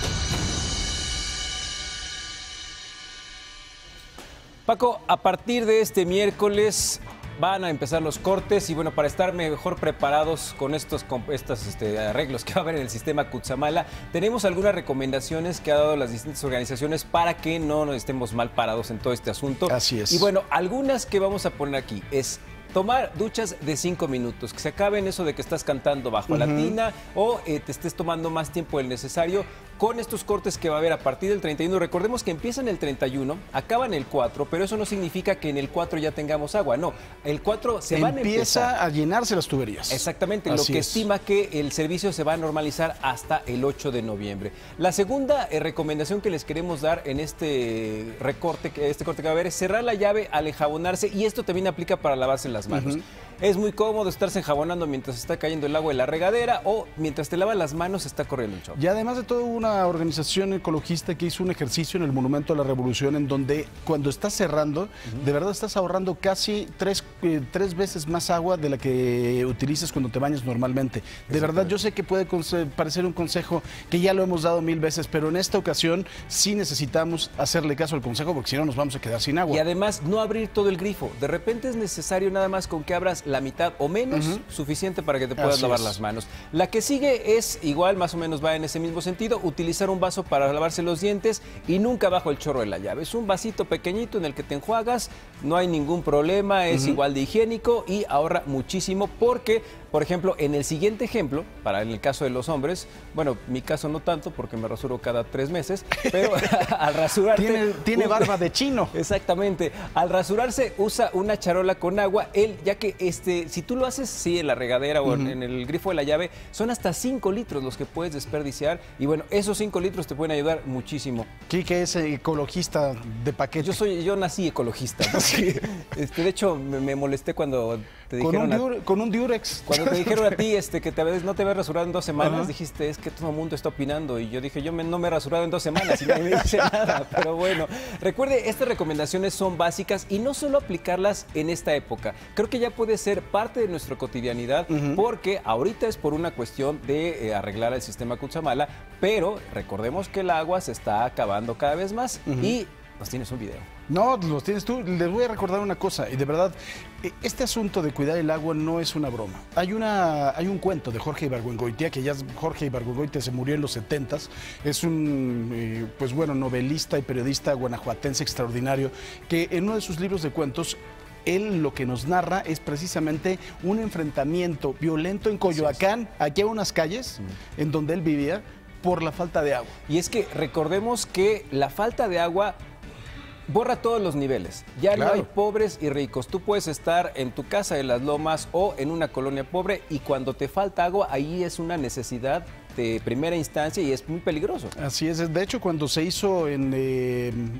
Paco, a partir de este miércoles van a empezar los cortes y bueno, para estar mejor preparados con estos arreglos que va a haber en el sistema Cutzamala, tenemos algunas recomendaciones que ha dado las distintas organizaciones para que no nos estemos mal parados en todo este asunto. Así es. Y bueno, algunas que vamos a poner aquí es tomar duchas de 5 minutos, que se acaben eso de que estás cantando bajo la tina o te estés tomando más tiempo del necesario con estos cortes que va a haber a partir del 31. Recordemos que empiezan el 31, acaban el 4, pero eso no significa que en el 4 ya tengamos agua, no. El 4 se van a empezar. Empieza a llenarse las tuberías. Exactamente, Así lo que es. estima que el servicio se va a normalizar hasta el 8 de noviembre. La segunda recomendación que les queremos dar en este corte que va a haber es cerrar la llave al enjabonarse, y esto también aplica para lavarse las manos. Es muy cómodo estarse enjabonando mientras está cayendo el agua en la regadera o mientras te lavas las manos está corriendo el chorro. Y además de todo, una organización ecologista que hizo un ejercicio en el Monumento a la Revolución en donde cuando estás cerrando, de verdad estás ahorrando casi tres veces más agua de la que utilizas cuando te bañas normalmente. De verdad, yo sé que puede parecer un consejo que ya lo hemos dado 1000 veces, pero en esta ocasión sí necesitamos hacerle caso al consejo porque si no nos vamos a quedar sin agua. Y además, no abrir todo el grifo. De repente es necesario nada más con que abras la mitad o menos, suficiente para que te puedas lavar las manos. La que sigue es igual, más o menos va en ese mismo sentido, utilizar un vaso para lavarse los dientes y nunca bajo el chorro de la llave. Es un vasito pequeñito en el que te enjuagas, no hay ningún problema, es igual de higiénico y ahorra muchísimo porque, por ejemplo, en el siguiente ejemplo, en el caso de los hombres, bueno, mi caso no tanto porque me rasuro cada 3 meses, pero al rasurarte... Tiene barba de chino. Exactamente. Al rasurarse usa una charola con agua, ya que si tú lo haces en la regadera o en el grifo de la llave, son hasta 5 litros los que puedes desperdiciar y bueno, esos 5 litros te pueden ayudar muchísimo. Quique es ecologista de paquete. Yo nací ecologista. De hecho, me molesté cuando te dijeron... Con un Durex. Cuando te dijeron a ti que no te habías rasurado en 2 semanas, dijiste, es que todo el mundo está opinando. Y yo dije, no me he rasurado en 2 semanas y nadie me dice nada. Pero bueno, recuerde, estas recomendaciones son básicas y no solo aplicarlas en esta época. Creo que ya puede ser parte de nuestra cotidianidad porque ahorita es por una cuestión de arreglar el sistema Cutzamala, pero recordemos que el agua se está acabando cada vez más y nos tienes un video. No, los tienes tú. Les voy a recordar una cosa, y de verdad, este asunto de cuidar el agua no es una broma. Hay un cuento de Jorge Ibargüengoitia, que Jorge Ibargüengoitia se murió en los 70s. Es un, novelista y periodista guanajuatense extraordinario, que en uno de sus libros de cuentos, él lo que nos narra es precisamente un enfrentamiento violento en Coyoacán, aquí a unas calles, en donde él vivía, por la falta de agua. Y es que recordemos que la falta de agua borra todos los niveles. Ya no hay pobres y ricos. Tú puedes estar en tu casa de las Lomas o en una colonia pobre y cuando te falta agua, ahí es una necesidad de primera instancia y es muy peligroso. Así es. De hecho, cuando se hizo en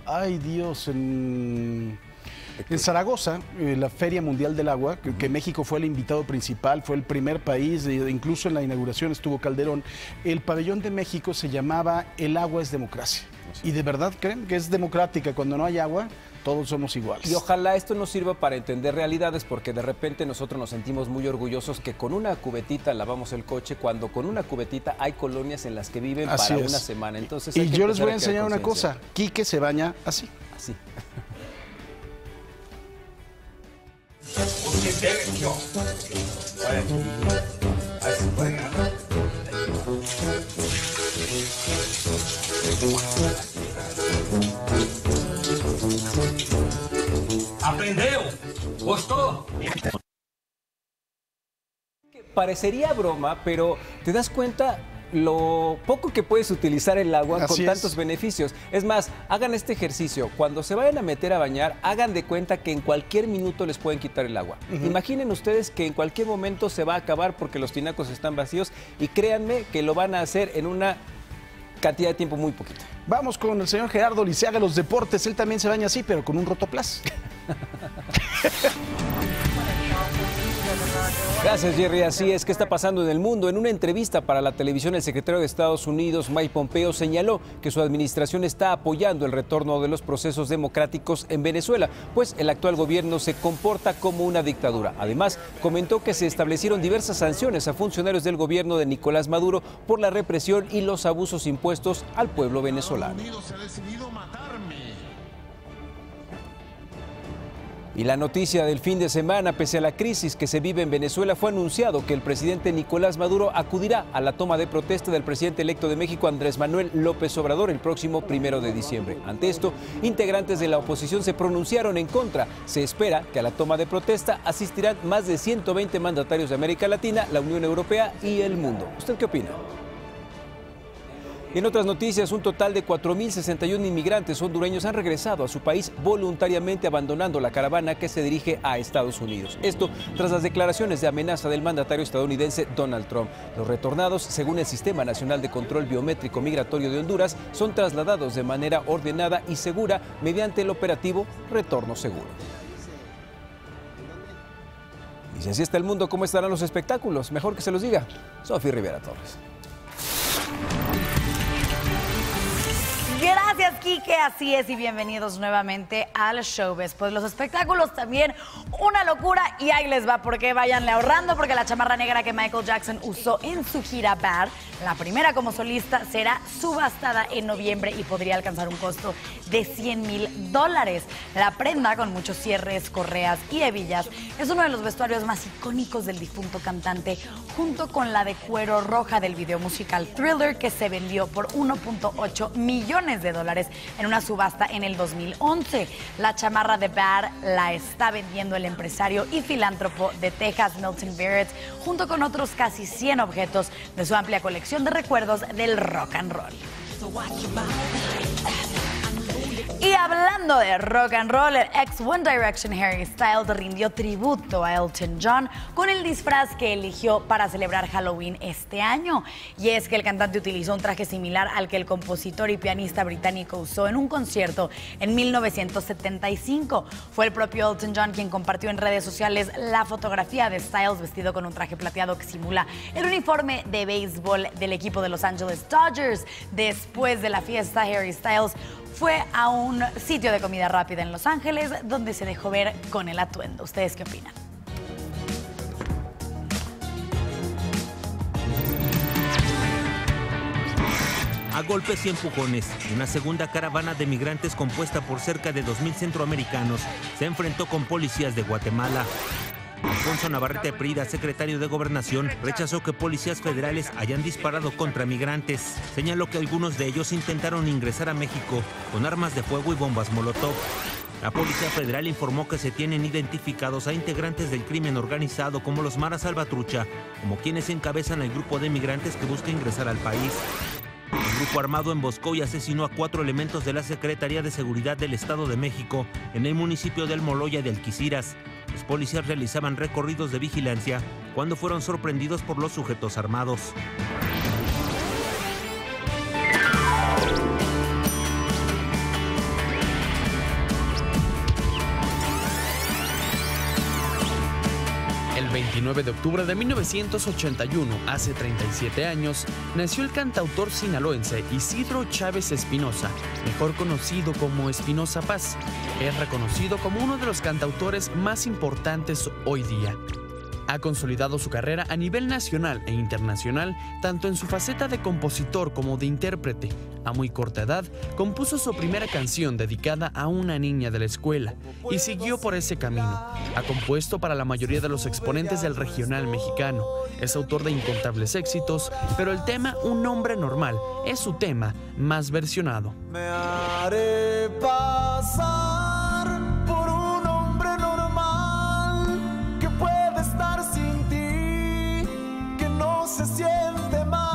Zaragoza, la Feria Mundial del Agua, que México fue el invitado principal, fue el primer país, incluso en la inauguración estuvo Calderón, el pabellón de México se llamaba El agua es democracia. Y de verdad creen que es democrática. Cuando no hay agua, todos somos iguales. Y ojalá esto nos sirva para entender realidades, porque de repente nosotros nos sentimos muy orgullosos que con una cubetita lavamos el coche, cuando con una cubetita hay colonias en las que viven para una semana. Entonces, y yo les voy a enseñar una cosa, Quique se baña así. Así. Aprendeu? Gostou? Parecería broma, pero te das cuenta lo poco que puedes utilizar el agua con tantos beneficios. Es más, hagan este ejercicio. Cuando se vayan a meter a bañar, hagan de cuenta que en cualquier minuto les pueden quitar el agua. Imaginen ustedes que en cualquier momento se va a acabar porque los tinacos están vacíos y créanme que lo van a hacer en una cantidad de tiempo muy poquita. Vamos con el señor Gerardo Liceaga, los deportes. Él también se baña así, pero con un Rotoplas. Gracias, Jerry. Así es. ¿Qué está pasando en el mundo? En una entrevista para la televisión, el secretario de Estados Unidos, Mike Pompeo, señaló que su administración está apoyando el retorno de los procesos democráticos en Venezuela, pues el actual gobierno se comporta como una dictadura. Además, comentó que se establecieron diversas sanciones a funcionarios del gobierno de Nicolás Maduro por la represión y los abusos impuestos al pueblo venezolano. Y la noticia del fin de semana, pese a la crisis que se vive en Venezuela, fue anunciado que el presidente Nicolás Maduro acudirá a la toma de protesta del presidente electo de México, Andrés Manuel López Obrador, el próximo 1 de diciembre. Ante esto, integrantes de la oposición se pronunciaron en contra. Se espera que a la toma de protesta asistirán más de 120 mandatarios de América Latina, la Unión Europea y el mundo. ¿Usted qué opina? En otras noticias, un total de 4.061 inmigrantes hondureños han regresado a su país voluntariamente, abandonando la caravana que se dirige a Estados Unidos. Esto tras las declaraciones de amenaza del mandatario estadounidense Donald Trump. Los retornados, según el Sistema Nacional de Control Biométrico Migratorio de Honduras, son trasladados de manera ordenada y segura mediante el operativo Retorno Seguro. Y si así está el mundo, ¿cómo estarán los espectáculos? Mejor que se los diga Sofía Rivera Torres. Gracias, Quique. Así es, y bienvenidos nuevamente al Showbiz. Pues los espectáculos también una locura, y ahí les va, porque váyanle ahorrando, porque la chamarra negra que Michael Jackson usó en su gira Bad, la primera como solista, será subastada en noviembre y podría alcanzar un costo de $100,000. La prenda, con muchos cierres, correas y hebillas, es uno de los vestuarios más icónicos del difunto cantante, junto con la de cuero roja del video musical Thriller, que se vendió por $1.8 millones en una subasta en el 2011. La chamarra de Bad la está vendiendo el empresario y filántropo de Texas, Milton Barrett, junto con otros casi 100 objetos de su amplia colección de recuerdos del rock and roll. Y hablando de rock and roll, el ex One Direction Harry Styles rindió tributo a Elton John con el disfraz que eligió para celebrar Halloween este año. Y es que el cantante utilizó un traje similar al que el compositor y pianista británico usó en un concierto en 1975. Fue el propio Elton John quien compartió en redes sociales la fotografía de Styles vestido con un traje plateado que simula el uniforme de béisbol del equipo de Los Angeles Dodgers. Después de la fiesta, Harry Styles fue a un sitio de comida rápida en Los Ángeles, donde se dejó ver con el atuendo. ¿Ustedes qué opinan? A golpes y empujones, una segunda caravana de migrantes compuesta por cerca de 2,000 centroamericanos se enfrentó con policías de Guatemala. Alfonso Navarrete Prida, secretario de Gobernación, rechazó que policías federales hayan disparado contra migrantes. Señaló que algunos de ellos intentaron ingresar a México con armas de fuego y bombas Molotov. La Policía Federal informó que se tienen identificados a integrantes del crimen organizado como los Maras Salvatrucha, como quienes encabezan el grupo de migrantes que busca ingresar al país. Un grupo armado emboscó y asesinó a 4 elementos de la Secretaría de Seguridad del Estado de México en el municipio de Almoloya de Alquiciras. Los policías realizaban recorridos de vigilancia cuando fueron sorprendidos por los sujetos armados. El 29 de octubre de 1981, hace 37 años, nació el cantautor sinaloense Isidro Chávez Espinosa, mejor conocido como Espinosa Paz. Es reconocido como uno de los cantautores más importantes hoy día. Ha consolidado su carrera a nivel nacional e internacional, tanto en su faceta de compositor como de intérprete. A muy corta edad, compuso su primera canción dedicada a una niña de la escuela y siguió por ese camino. Ha compuesto para la mayoría de los exponentes del regional mexicano. Es autor de incontables éxitos, pero el tema Un hombre normal es su tema más versionado. Me haré pasar por un hombre normal que puede estar sin ti, que no se siente mal.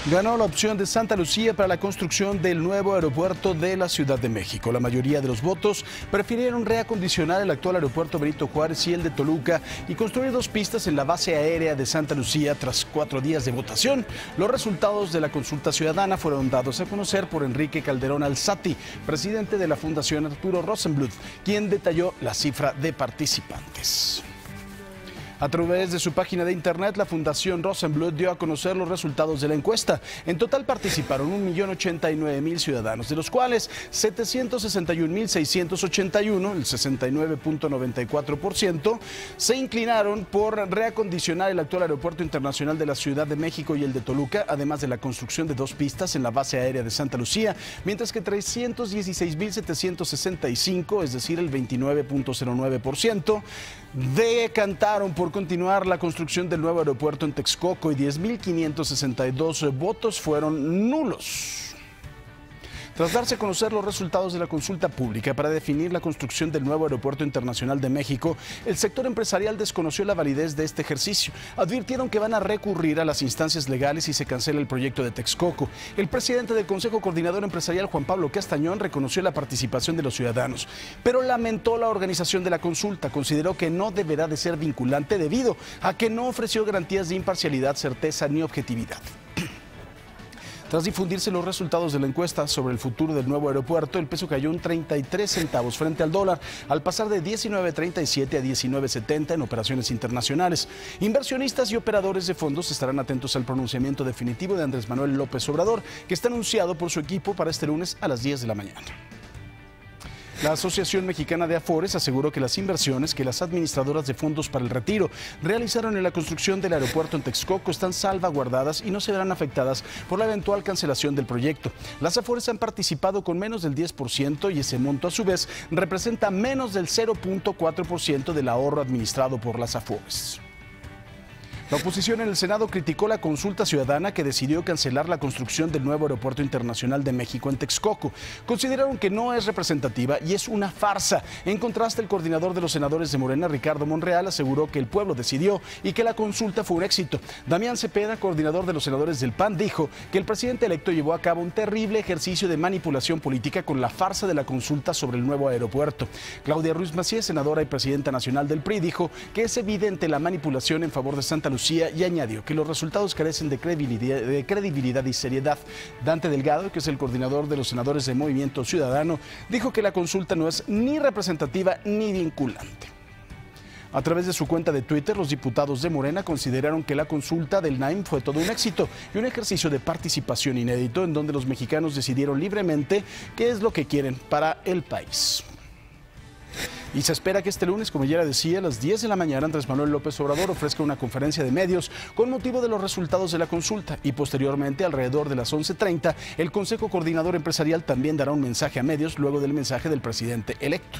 Ganó la opción de Santa Lucía para la construcción del nuevo aeropuerto de la Ciudad de México. La mayoría de los votos prefirieron reacondicionar el actual aeropuerto Benito Juárez y el de Toluca y construir 2 pistas en la base aérea de Santa Lucía tras 4 días de votación. Los resultados de la consulta ciudadana fueron dados a conocer por Enrique Calderón Alzati, presidente de la Fundación Arturo Rosenbluth, quien detalló la cifra de participantes. A través de su página de internet, la Fundación Rosenbluth dio a conocer los resultados de la encuesta. En total participaron 1.089.000 ciudadanos, de los cuales 761.681, el 69.94%, se inclinaron por reacondicionar el actual aeropuerto internacional de la Ciudad de México y el de Toluca, además de la construcción de 2 pistas en la base aérea de Santa Lucía, mientras que 316.765, es decir, el 29.09%, decantaron por continuar la construcción del nuevo aeropuerto en Texcoco y 10.562 votos fueron nulos. Tras darse a conocer los resultados de la consulta pública para definir la construcción del nuevo Aeropuerto Internacional de México, el sector empresarial desconoció la validez de este ejercicio. Advirtieron que van a recurrir a las instancias legales si se cancela el proyecto de Texcoco. El presidente del Consejo Coordinador Empresarial, Juan Pablo Castañón, reconoció la participación de los ciudadanos, pero lamentó la organización de la consulta. Consideró que no deberá de ser vinculante debido a que no ofreció garantías de imparcialidad, certeza ni objetividad. Tras difundirse los resultados de la encuesta sobre el futuro del nuevo aeropuerto, el peso cayó un 33 centavos frente al dólar, al pasar de 19.37 a 19.70 en operaciones internacionales. Inversionistas y operadores de fondos estarán atentos al pronunciamiento definitivo de Andrés Manuel López Obrador, que está anunciado por su equipo para este lunes a las 10 de la mañana. La Asociación Mexicana de Afores aseguró que las inversiones que las administradoras de fondos para el retiro realizaron en la construcción del aeropuerto en Texcoco están salvaguardadas y no se verán afectadas por la eventual cancelación del proyecto. Las Afores han participado con menos del 10% y ese monto a su vez representa menos del 0.4% del ahorro administrado por las Afores. La oposición en el Senado criticó la consulta ciudadana que decidió cancelar la construcción del nuevo Aeropuerto Internacional de México en Texcoco. Consideraron que no es representativa y es una farsa. En contraste, el coordinador de los senadores de Morena, Ricardo Monreal, aseguró que el pueblo decidió y que la consulta fue un éxito. Damián Cepeda, coordinador de los senadores del PAN, dijo que el presidente electo llevó a cabo un terrible ejercicio de manipulación política con la farsa de la consulta sobre el nuevo aeropuerto. Claudia Ruiz Massieu, senadora y presidenta nacional del PRI, dijo que es evidente la manipulación en favor de Santa Lucía y añadió que los resultados carecen de credibilidad y seriedad. Dante Delgado, que es el coordinador de los senadores de Movimiento Ciudadano, dijo que la consulta no es ni representativa ni vinculante. A través de su cuenta de Twitter, los diputados de Morena consideraron que la consulta del NAIM fue todo un éxito y un ejercicio de participación inédito en donde los mexicanos decidieron libremente qué es lo que quieren para el país. Y se espera que este lunes, como ya decía, a las 10 de la mañana, Andrés Manuel López Obrador ofrezca una conferencia de medios con motivo de los resultados de la consulta y posteriormente, alrededor de las 11:30, el Consejo Coordinador Empresarial también dará un mensaje a medios luego del mensaje del presidente electo.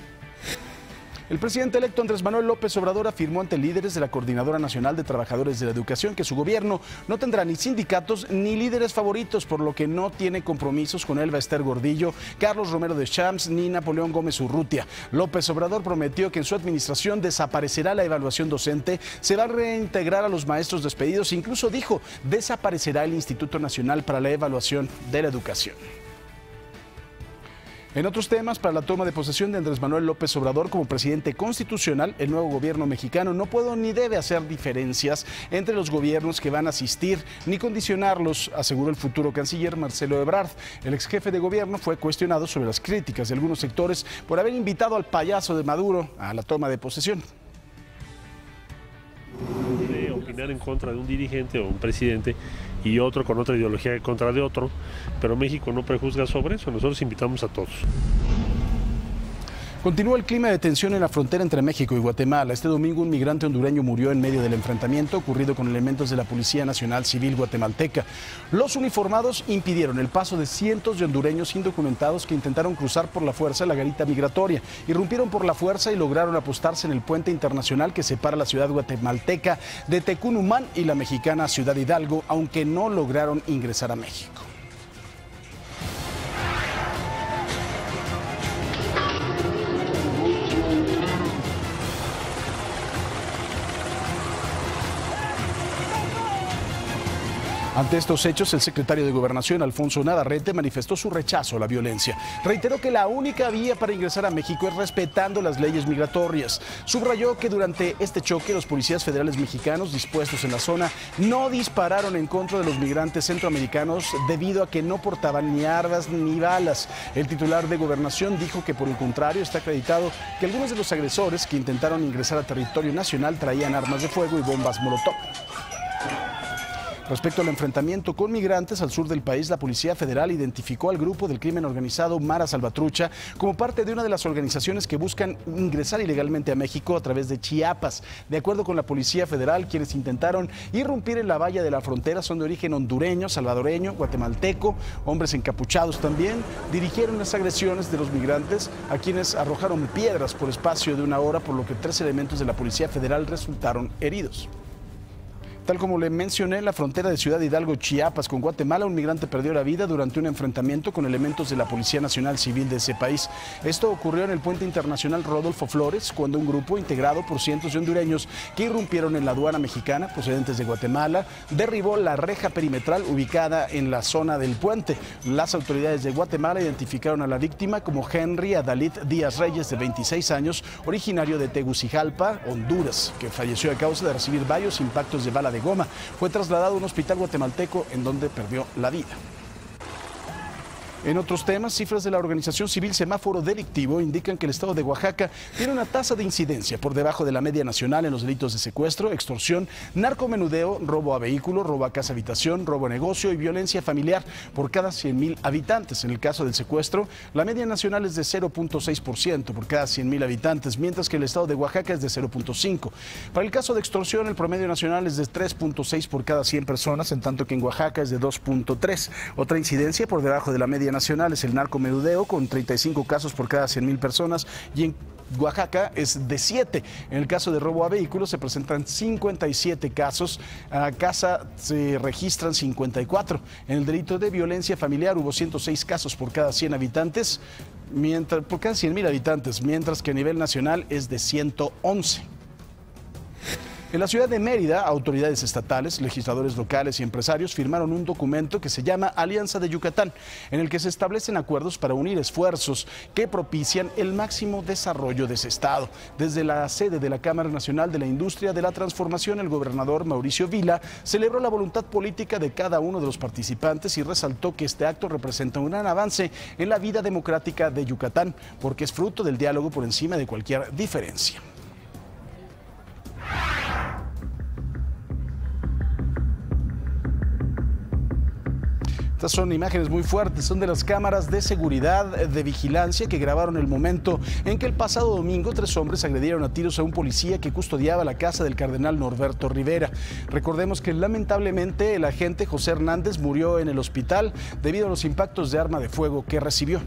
El presidente electo Andrés Manuel López Obrador afirmó ante líderes de la Coordinadora Nacional de Trabajadores de la Educación que su gobierno no tendrá ni sindicatos ni líderes favoritos, por lo que no tiene compromisos con Elba Ester Gordillo, Carlos Romero Deschamps ni Napoleón Gómez Urrutia. López Obrador prometió que en su administración desaparecerá la evaluación docente, se va a reintegrar a los maestros despedidos, incluso dijo, desaparecerá el Instituto Nacional para la Evaluación de la Educación. En otros temas, para la toma de posesión de Andrés Manuel López Obrador como presidente constitucional, el nuevo gobierno mexicano no puede ni debe hacer diferencias entre los gobiernos que van a asistir ni condicionarlos, aseguró el futuro canciller Marcelo Ebrard. El ex jefe de gobierno fue cuestionado sobre las críticas de algunos sectores por haber invitado al payaso de Maduro a la toma de posesión. De opinar en contra de un dirigente o un presidente y otro con otra ideología en contra de otro, pero México no prejuzga sobre eso, nosotros invitamos a todos. Continúa el clima de tensión en la frontera entre México y Guatemala. Este domingo un migrante hondureño murió en medio del enfrentamiento ocurrido con elementos de la Policía Nacional Civil guatemalteca. Los uniformados impidieron el paso de cientos de hondureños indocumentados que intentaron cruzar por la fuerza la garita migratoria. Irrumpieron por la fuerza y lograron apostarse en el puente internacional que separa la ciudad guatemalteca de Tecunumán y la mexicana Ciudad Hidalgo, aunque no lograron ingresar a México. Ante estos hechos, el secretario de Gobernación, Alfonso Navarrete, manifestó su rechazo a la violencia. Reiteró que la única vía para ingresar a México es respetando las leyes migratorias. Subrayó que durante este choque, los policías federales mexicanos dispuestos en la zona no dispararon en contra de los migrantes centroamericanos debido a que no portaban ni armas ni balas. El titular de Gobernación dijo que, por el contrario, está acreditado que algunos de los agresores que intentaron ingresar a territorio nacional traían armas de fuego y bombas molotov. Respecto al enfrentamiento con migrantes al sur del país, la Policía Federal identificó al grupo del crimen organizado Mara Salvatrucha como parte de una de las organizaciones que buscan ingresar ilegalmente a México a través de Chiapas. De acuerdo con la Policía Federal, quienes intentaron irrumpir en la valla de la frontera son de origen hondureño, salvadoreño, guatemalteco, hombres encapuchados también. Dirigieron las agresiones de los migrantes a quienes arrojaron piedras por espacio de una hora, por lo que 3 elementos de la Policía Federal resultaron heridos. Tal como le mencioné, en la frontera de Ciudad Hidalgo, Chiapas, con Guatemala, un migrante perdió la vida durante un enfrentamiento con elementos de la Policía Nacional Civil de ese país. Esto ocurrió en el puente internacional Rodolfo Flores, cuando un grupo integrado por cientos de hondureños que irrumpieron en la aduana mexicana, procedentes de Guatemala, derribó la reja perimetral ubicada en la zona del puente. Las autoridades de Guatemala identificaron a la víctima como Henry Adalit Díaz Reyes, de 26 años, originario de Tegucigalpa, Honduras, que falleció a causa de recibir varios impactos de bala de goma. Fue trasladado a un hospital guatemalteco en donde perdió la vida. En otros temas, cifras de la organización civil Semáforo Delictivo indican que el estado de Oaxaca tiene una tasa de incidencia por debajo de la media nacional en los delitos de secuestro, extorsión, narcomenudeo, robo a vehículo, robo a casa habitación, robo a negocio y violencia familiar por cada 100,000 habitantes. En el caso del secuestro, la media nacional es de 0.6% por cada 100,000 habitantes, mientras que el estado de Oaxaca es de 0.5%. Para el caso de extorsión, el promedio nacional es de 3.6 por cada 100 personas, en tanto que en Oaxaca es de 2.3. Otra incidencia por debajo de la media nacional es el narcomenudeo, con 35 casos por cada 100,000 personas, y en Oaxaca es de 7. En el caso de robo a vehículos se presentan 57 casos, a casa se registran 54. En el delito de violencia familiar hubo 106 casos por cada 100 habitantes, por cada 100,000 habitantes, mientras que a nivel nacional es de 111. En la ciudad de Mérida, autoridades estatales, legisladores locales y empresarios firmaron un documento que se llama Alianza de Yucatán, en el que se establecen acuerdos para unir esfuerzos que propician el máximo desarrollo de ese estado. Desde la sede de la Cámara Nacional de la Industria de la Transformación, el gobernador Mauricio Vila celebró la voluntad política de cada uno de los participantes y resaltó que este acto representa un gran avance en la vida democrática de Yucatán, porque es fruto del diálogo por encima de cualquier diferencia. Estas son imágenes muy fuertes, son de las cámaras de seguridad de vigilancia que grabaron el momento en que el pasado domingo 3 hombres agredieron a tiros a un policía que custodiaba la casa del cardenal Norberto Rivera. Recordemos que lamentablemente el agente José Hernández murió en el hospital debido a los impactos de arma de fuego que recibió.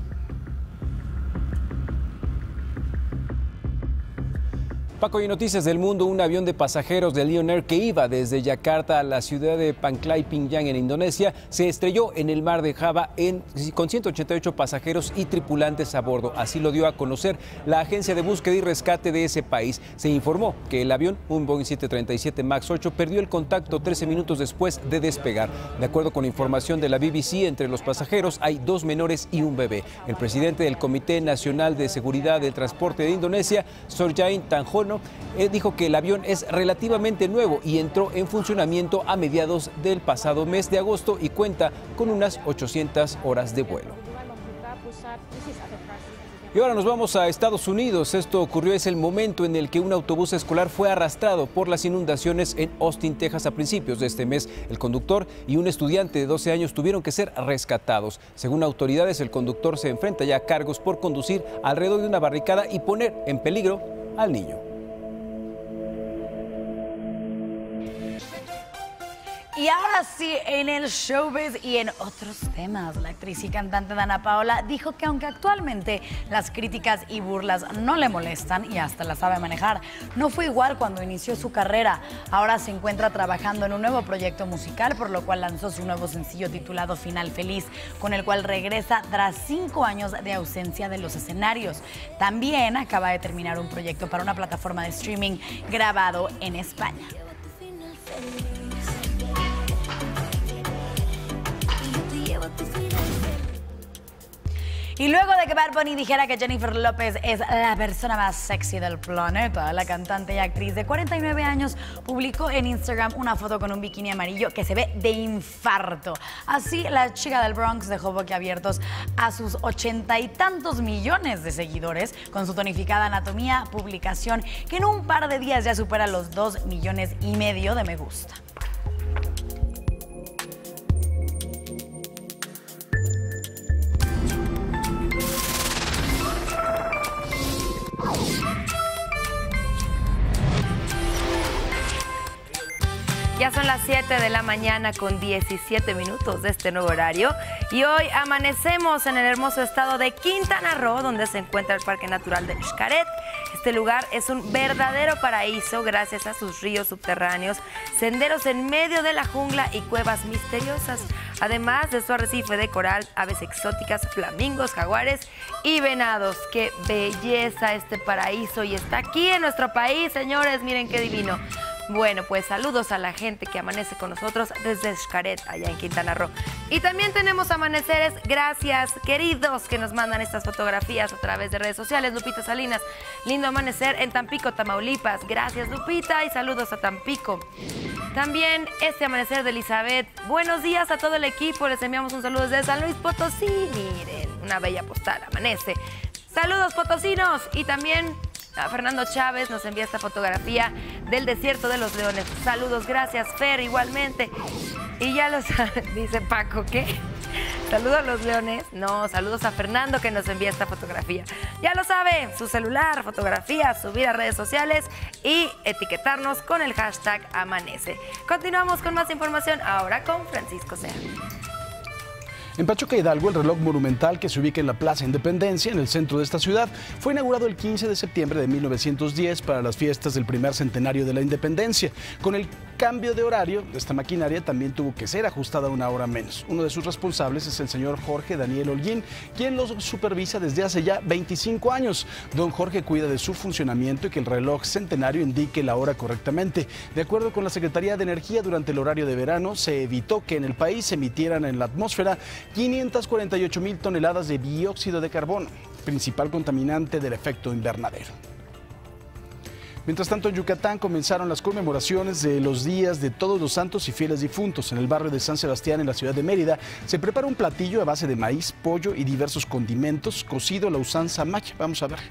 Paco, y noticias del mundo. Un avión de pasajeros de Lion Air que iba desde Yakarta a la ciudad de Panglai Pinang en Indonesia se estrelló en el mar de Java con 188 pasajeros y tripulantes a bordo. Así lo dio a conocer la agencia de búsqueda y rescate de ese país. Se informó que el avión, un Boeing 737 MAX 8, perdió el contacto 13 minutos después de despegar. De acuerdo con información de la BBC, entre los pasajeros hay 2 menores y un bebé. El presidente del Comité Nacional de Seguridad del Transporte de Indonesia, Sorjain Tanjono, dijo que el avión es relativamente nuevo y entró en funcionamiento a mediados del pasado mes de agosto y cuenta con unas 800 horas de vuelo. Y ahora nos vamos a Estados Unidos. Esto ocurrió, es el momento en el que un autobús escolar fue arrastrado por las inundaciones en Austin, Texas, a principios de este mes. El conductor y un estudiante de 12 años tuvieron que ser rescatados. Según autoridades, el conductor se enfrenta ya a cargos por conducir alrededor de una barricada y poner en peligro al niño. Y ahora sí, en el showbiz y en otros temas, la actriz y cantante Dana Paola dijo que aunque actualmente las críticas y burlas no le molestan y hasta las sabe manejar, no fue igual cuando inició su carrera. Ahora se encuentra trabajando en un nuevo proyecto musical, por lo cual lanzó su nuevo sencillo titulado Final Feliz, con el cual regresa tras 5 años de ausencia de los escenarios. También acaba de terminar un proyecto para una plataforma de streaming grabado en España. Y luego de que Bad Bunny dijera que Jennifer López es la persona más sexy del planeta, la cantante y actriz de 49 años publicó en Instagram una foto con un bikini amarillo que se ve de infarto. Así, la chica del Bronx dejó boquiabiertos a sus 80 y tantos millones de seguidores con su tonificada anatomía, publicación que en un par de días ya supera los 2,5 millones de me gusta. Ya son las 7 de la mañana con 17 minutos de este nuevo horario y hoy amanecemos en el hermoso estado de Quintana Roo, donde se encuentra el Parque Natural de Xcaret. Este lugar es un verdadero paraíso gracias a sus ríos subterráneos, senderos en medio de la jungla y cuevas misteriosas, además de su arrecife de coral, aves exóticas, flamingos, jaguares y venados. ¡Qué belleza este paraíso! Y está aquí en nuestro país, señores, miren qué divino. Bueno, pues saludos a la gente que amanece con nosotros desde Xcaret, allá en Quintana Roo. Y también tenemos amaneceres, gracias, queridos, que nos mandan estas fotografías a través de redes sociales. Lupita Salinas, lindo amanecer en Tampico, Tamaulipas. Gracias, Lupita, y saludos a Tampico. También este amanecer de Elizabeth. Buenos días a todo el equipo, les enviamos un saludo desde San Luis Potosí. Miren, una bella postal, amanece. Saludos, potosinos, y también Fernando Chávez nos envía esta fotografía del desierto de los leones. Saludos, gracias, Fer, igualmente. Y ya los dice Paco, ¿qué? ¿Saludos a los leones? No, saludos a Fernando que nos envía esta fotografía. Ya lo sabe, su celular, fotografía, subir a redes sociales y etiquetarnos con el hashtag Amanece. Continuamos con más información ahora con Francisco Sea. En Pachuca, Hidalgo, el reloj monumental que se ubica en la Plaza Independencia, en el centro de esta ciudad, fue inaugurado el 15 de septiembre de 1910 para las fiestas del primer centenario de la Independencia. Con el cambio de horario, esta maquinaria también tuvo que ser ajustada una hora menos. Uno de sus responsables es el señor Jorge Daniel Holguín, quien lo supervisa desde hace ya 25 años. Don Jorge cuida de su funcionamiento y que el reloj centenario indique la hora correctamente. De acuerdo con la Secretaría de Energía, durante el horario de verano se evitó que en el país se emitieran en la atmósfera 548,000 toneladas de dióxido de carbono, principal contaminante del efecto invernadero. Mientras tanto, en Yucatán comenzaron las conmemoraciones de los días de Todos los Santos y Fieles Difuntos. En el barrio de San Sebastián, en la ciudad de Mérida, se prepara un platillo a base de maíz, pollo y diversos condimentos, cocido a la usanza maya. Vamos a ver.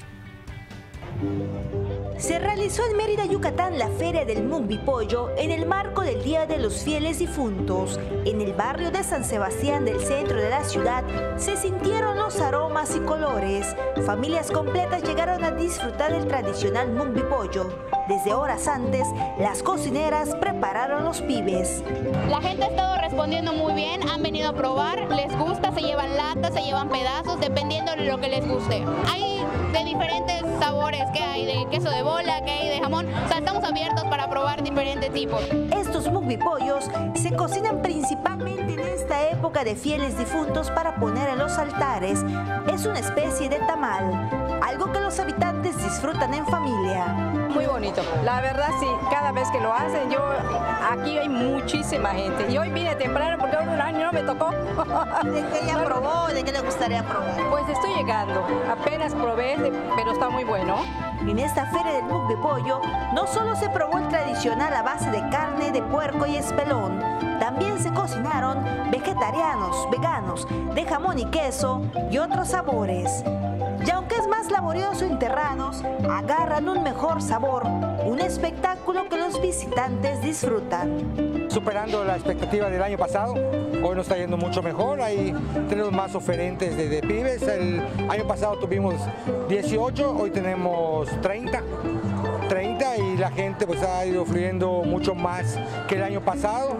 Se realizó en Mérida, Yucatán, la Feria del Mumbipollo en el marco del Día de los Fieles Difuntos. En el barrio de San Sebastián del centro de la ciudad se sintieron los aromas y colores. Familias completas llegaron a disfrutar del tradicional Mumbipollo. Desde horas antes, las cocineras prepararon los pibes. La gente ha estado respondiendo muy bien, han venido a probar, les gusta, se llevan latas, se llevan pedazos, dependiendo de lo que les guste. Hay de diferentes sabores, que hay de queso de bola, que hay de jamón, o sea, estamos abiertos para probar diferentes tipos. Estos mumbipollos se cocinan principalmente en esta época de fieles difuntos para poner en los altares. Es una especie de tamal, algo que los habitantes disfrutan en familia. Muy bonito, la verdad sí, cada vez que lo hacen, aquí hay muchísima gente y hoy vine temprano porque un año no me tocó. ¿De qué ya probó? ¿De qué le gustaría probar? Pues estoy llegando, apenas probé, pero está muy bueno. En esta feria del Mumbipollo no solo se probó el tradicional a base de carne de puerco y espelón, también se cocinaron vegetarianos, veganos, de jamón y queso y otros sabores. Y aunque es más laborioso enterrados, agarran un mejor sabor, un espectáculo que los visitantes disfrutan. Superando la expectativa del año pasado, hoy nos está yendo mucho mejor, ahí tenemos más oferentes de pibes. El año pasado tuvimos 18, hoy tenemos 30 y la gente pues ha ido fluyendo mucho más que el año pasado.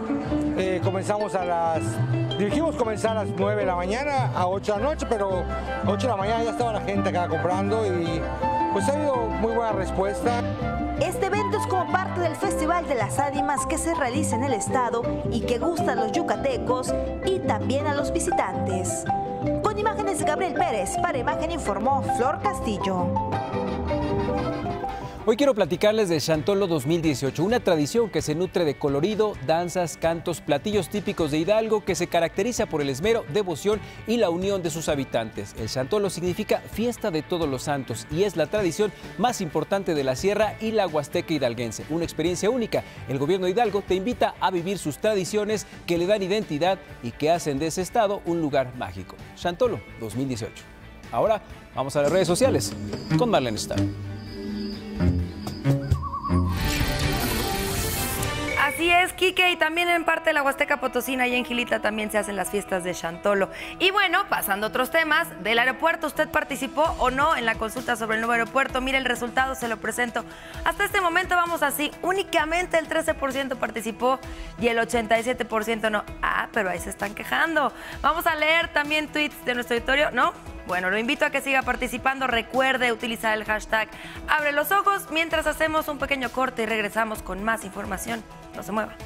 Dijimos comenzar a las 9 de la mañana a 8 de la noche, pero 8 de la mañana ya estaba la gente acá comprando y pues ha habido muy buena respuesta. Este evento es como parte del Festival de las Ánimas que se realiza en el estado y que gusta a los yucatecos y también a los visitantes. Con imágenes de Gabriel Pérez, para Imagen informó Flor Castillo. Hoy quiero platicarles de Chantolo 2018, una tradición que se nutre de colorido, danzas, cantos, platillos típicos de Hidalgo que se caracteriza por el esmero, devoción y la unión de sus habitantes. El Chantolo significa fiesta de todos los santos y es la tradición más importante de la sierra y la Huasteca hidalguense. Una experiencia única. El gobierno de Hidalgo te invita a vivir sus tradiciones que le dan identidad y que hacen de ese estado un lugar mágico. Chantolo 2018. Ahora vamos a las redes sociales con Marlene Starr. Así es, Quique, y también en parte de la Huasteca Potosina y en Gilitla también se hacen las fiestas de Chantolo. Y bueno, pasando a otros temas, del aeropuerto, ¿usted participó o no en la consulta sobre el nuevo aeropuerto? Mire el resultado, se lo presento. Hasta este momento vamos así, únicamente el 13% participó y el 87% no. Ah, pero ahí se están quejando. Vamos a leer también tweets de nuestro auditorio, ¿no? Bueno, lo invito a que siga participando. Recuerde utilizar el hashtag Abre los Ojos mientras hacemos un pequeño corte y regresamos con más información. No se mueva.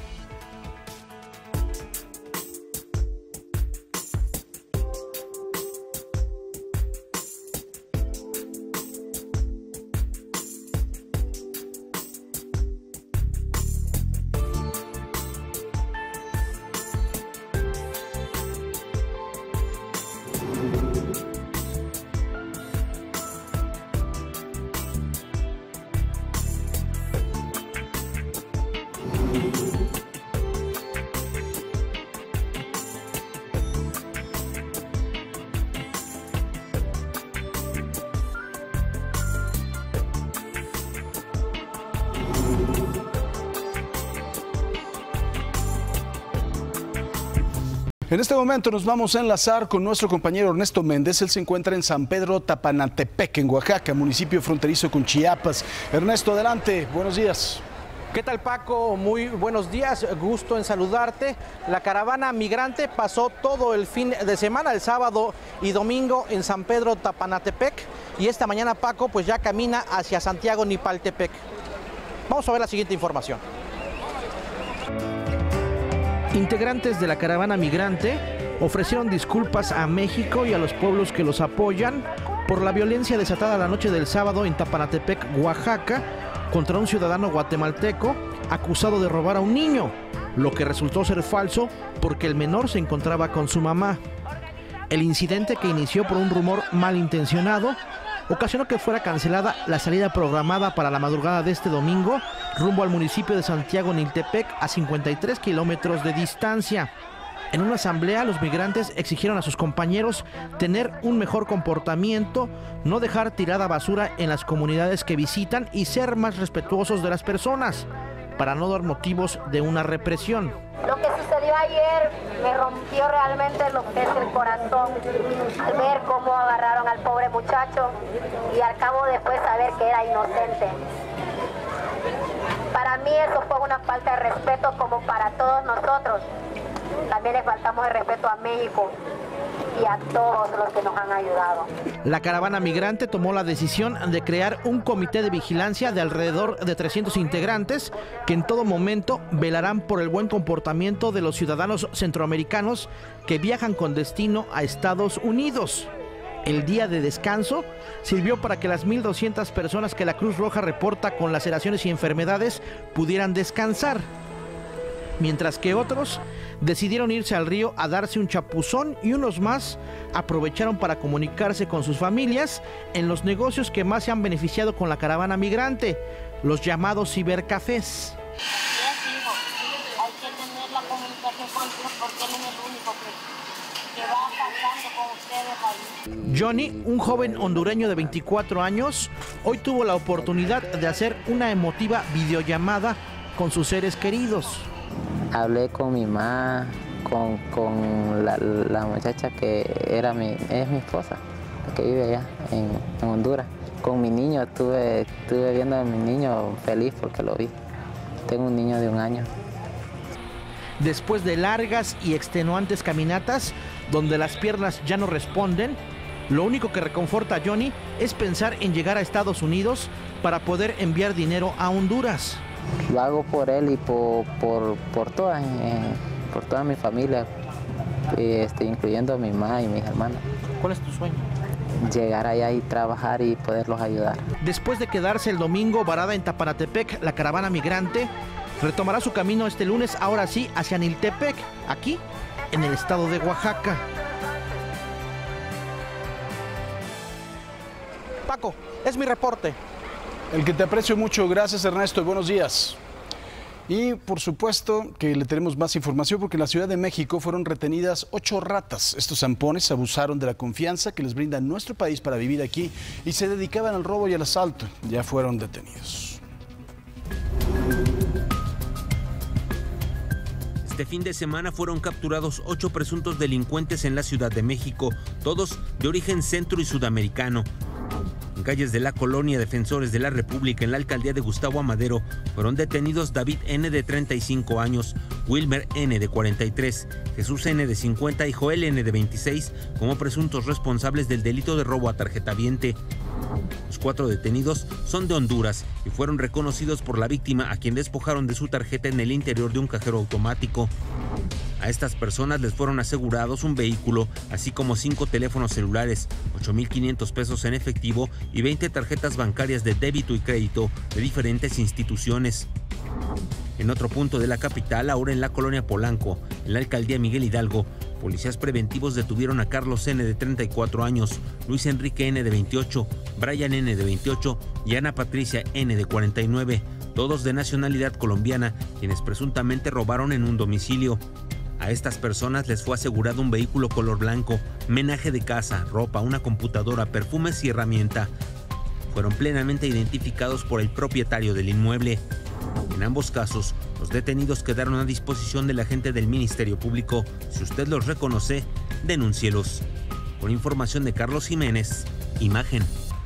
En este momento nos vamos a enlazar con nuestro compañero Ernesto Méndez. Él se encuentra en San Pedro Tapanatepec, en Oaxaca, municipio fronterizo con Chiapas. Ernesto, adelante, buenos días. ¿Qué tal, Paco? Muy buenos días, gusto en saludarte. La caravana migrante pasó todo el fin de semana, el sábado y domingo en San Pedro Tapanatepec, y esta mañana, Paco, pues ya camina hacia Santiago Nipaltepec. Vamos a ver la siguiente información. Integrantes de la caravana migrante ofrecieron disculpas a México y a los pueblos que los apoyan por la violencia desatada la noche del sábado en Tapanatepec, Oaxaca, contra un ciudadano guatemalteco acusado de robar a un niño, lo que resultó ser falso porque el menor se encontraba con su mamá. El incidente, que inició por un rumor malintencionado, ocasionó que fuera cancelada la salida programada para la madrugada de este domingo rumbo al municipio de Santiago Niltepec, a 53 kilómetros de distancia. En una asamblea, los migrantes exigieron a sus compañeros tener un mejor comportamiento, no dejar tirada basura en las comunidades que visitan y ser más respetuosos de las personas, para no dar motivos de una represión. Lo que sucedió ayer me rompió realmente lo que es el corazón, al ver cómo agarraron al pobre muchacho y al cabo después saber que era inocente. Para mí eso fue una falta de respeto, como para todos nosotros. También le faltamos el respeto a México y a todos los que nos han ayudado. La caravana migrante tomó la decisión de crear un comité de vigilancia de alrededor de 300 integrantes que en todo momento velarán por el buen comportamiento de los ciudadanos centroamericanos que viajan con destino a Estados Unidos. El día de descanso sirvió para que las 1,200 personas que la Cruz Roja reporta con laceraciones y enfermedades pudieran descansar, mientras que otros decidieron irse al río a darse un chapuzón y unos más aprovecharon para comunicarse con sus familias en los negocios que más se han beneficiado con la caravana migrante, los llamados cibercafés. Hay que tener la comunicación con Dios porque Él es el único que va pasando con ustedes ahí. Johnny, un joven hondureño de 24 años, hoy tuvo la oportunidad de hacer una emotiva videollamada con sus seres queridos. Hablé con mi mamá, con la muchacha que es mi esposa, que vive allá en Honduras. Con mi niño, estuve viendo a mi niño feliz porque lo vi. Tengo un niño de 1 año. Después de largas y extenuantes caminatas, donde las piernas ya no responden, lo único que reconforta a Johnny es pensar en llegar a Estados Unidos para poder enviar dinero a Honduras. Lo hago por él y por toda mi familia, incluyendo a mi mamá y mis hermanos. ¿Cuál es tu sueño? llegar allá y trabajar y poderlos ayudar. Después de quedarse el domingo varada en Tapanatepec, la caravana migrante retomará su camino este lunes, ahora sí, hacia Niltepec, aquí en el estado de Oaxaca. Paco, es mi reporte. El que te aprecio mucho. Gracias, Ernesto, y buenos días. Y por supuesto que le tenemos más información porque en la Ciudad de México fueron retenidas 8 ratas. Estos zampones abusaron de la confianza que les brinda nuestro país para vivir aquí y se dedicaban al robo y al asalto. Ya fueron detenidos. Este fin de semana fueron capturados 8 presuntos delincuentes en la Ciudad de México, todos de origen centro y sudamericano. En calles de la colonia Defensores de la República, en la alcaldía de Gustavo Amadero, fueron detenidos David N. de 35 años, Wilmer N. de 43, Jesús N. de 50 y Joel N. de 26 como presuntos responsables del delito de robo a tarjetaviente. Los 4 detenidos son de Honduras y fueron reconocidos por la víctima, a quien despojaron de su tarjeta en el interior de un cajero automático. A estas personas les fueron asegurados un vehículo, así como 5 teléfonos celulares, 8,500 pesos en efectivo y 20 tarjetas bancarias de débito y crédito de diferentes instituciones. En otro punto de la capital, ahora en la colonia Polanco, en la alcaldía Miguel Hidalgo, policías preventivos detuvieron a Carlos N. de 34 años, Luis Enrique N. de 28, Brian N. de 28 y Ana Patricia N. de 49, todos de nacionalidad colombiana, quienes presuntamente robaron en un domicilio. A estas personas les fue asegurado un vehículo color blanco, menaje de casa, ropa, una computadora, perfumes y herramienta. Fueron plenamente identificados por el propietario del inmueble. En ambos casos, los detenidos quedaron a disposición del agente del Ministerio Público. Si usted los reconoce, denúncielos. Con información de Carlos Jiménez, Imagen.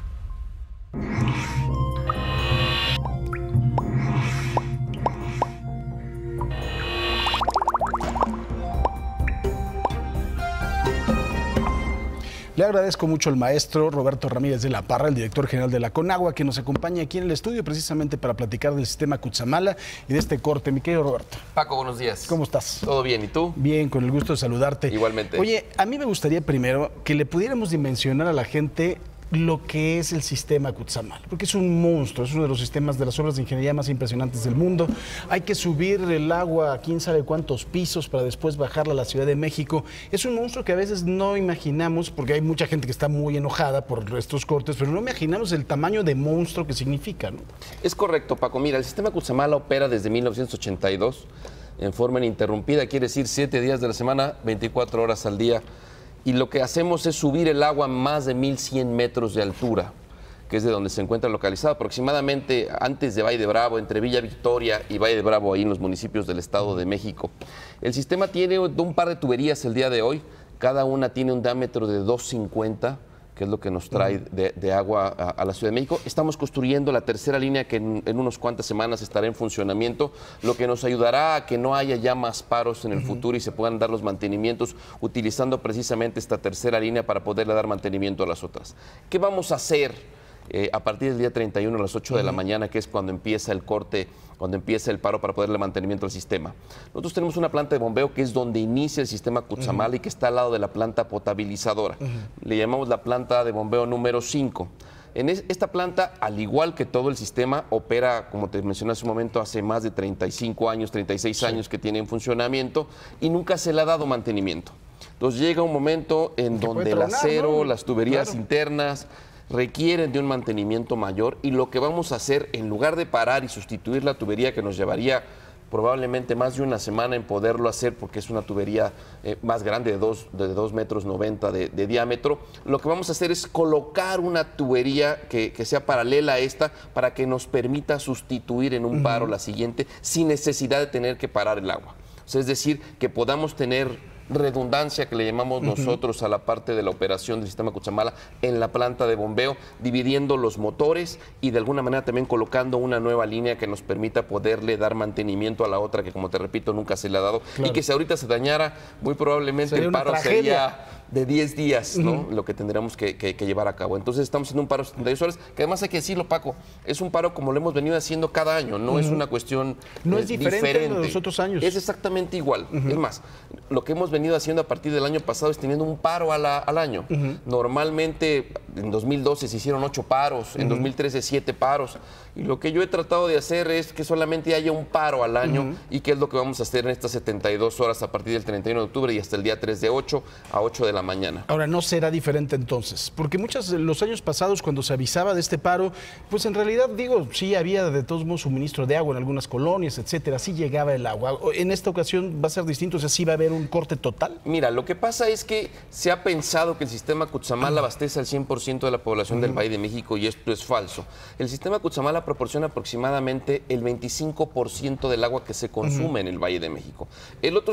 Le agradezco mucho al maestro Roberto Ramírez de la Parra, el director general de la Conagua, que nos acompaña aquí en el estudio precisamente para platicar del sistema Cutzamala y de este corte. Mi querido Roberto. Paco, buenos días. ¿Cómo estás? ¿Todo bien? ¿Y tú? Bien, con el gusto de saludarte. Igualmente. Oye, a mí me gustaría primero que le pudiéramos dimensionar a la gente lo que es el sistema Cutzamala, porque es un monstruo, es uno de los sistemas de las obras de ingeniería más impresionantes del mundo. Hay que subir el agua a quién sabe cuántos pisos para después bajarla a la Ciudad de México. Es un monstruo que a veces no imaginamos, porque hay mucha gente que está muy enojada por estos cortes, pero no imaginamos el tamaño de monstruo que significa, ¿no? Es correcto, Paco. Mira, el sistema Cutzamala opera desde 1982 en forma ininterrumpida, quiere decir 7 días de la semana, 24 horas al día. Y lo que hacemos es subir el agua a más de 1,100 metros de altura, que es de donde se encuentra localizado, aproximadamente antes de Valle de Bravo, entre Villa Victoria y Valle de Bravo, ahí en los municipios del Estado de México. El sistema tiene un par de tuberías el día de hoy, cada una tiene un diámetro de 2,50, que es lo que nos trae de agua a la Ciudad de México. Estamos construyendo la tercera línea que en unas cuantas semanas estará en funcionamiento, lo que nos ayudará a que no haya ya más paros en el futuro y se puedan dar los mantenimientos utilizando precisamente esta tercera línea para poderle dar mantenimiento a las otras. ¿Qué vamos a hacer a partir del día 31 a las 8 de la mañana, que es cuando empieza el corte, cuando empieza el paro para poderle mantenimiento al sistema? Nosotros tenemos una planta de bombeo que es donde inicia el sistema Cutzamala y que está al lado de la planta potabilizadora. Le llamamos la planta de bombeo número 5. En esta planta, al igual que todo el sistema, opera, como te mencioné hace un momento, hace más de 35 años, 36 años que tiene en funcionamiento y nunca se le ha dado mantenimiento. Entonces llega un momento en donde el acero, ¿no? Las tuberías internas requieren de un mantenimiento mayor y lo que vamos a hacer, en lugar de parar y sustituir la tubería que nos llevaría probablemente más de una semana en poderlo hacer porque es una tubería más grande de 2,90 metros de diámetro, lo que vamos a hacer es colocar una tubería que sea paralela a esta para que nos permita sustituir en un paro la siguiente sin necesidad de tener que parar el agua. O sea, es decir, que podamos tener redundancia, que le llamamos nosotros a la parte de la operación del sistema Cutzamala en la planta de bombeo, dividiendo los motores y de alguna manera también colocando una nueva línea que nos permita poderle dar mantenimiento a la otra que, como te repito, nunca se le ha dado. Claro. Y que si ahorita se dañara, muy probablemente el paro sería de 10 días, ¿no? Lo que tendríamos que llevar a cabo. Entonces estamos en un paro de 72 horas, que además hay que decirlo, Paco, es un paro como lo hemos venido haciendo cada año, no es una cuestión no es diferente de los otros años. Es exactamente igual. Es más, lo que hemos venido haciendo a partir del año pasado es teniendo un paro al año. Normalmente en 2012 se hicieron 8 paros, en 2013 7 paros. Y lo que yo he tratado de hacer es que solamente haya un paro al año y que es lo que vamos a hacer en estas 72 horas a partir del 31 de octubre y hasta el día 3 de 8 a 8 de la mañana. Ahora, ¿no será diferente entonces? Porque los años pasados, cuando se avisaba de este paro, pues en realidad, digo, sí había de todos modos suministro de agua en algunas colonias, etcétera, sí llegaba el agua. ¿En esta ocasión va a ser distinto? O sea, ¿sí va a haber un corte total? Mira, lo que pasa es que se ha pensado que el sistema Cutzamala abastece al 100% de la población del Valle de México y esto es falso. El sistema Cutzamala proporciona aproximadamente el 25% del agua que se consume en el Valle de México. El otro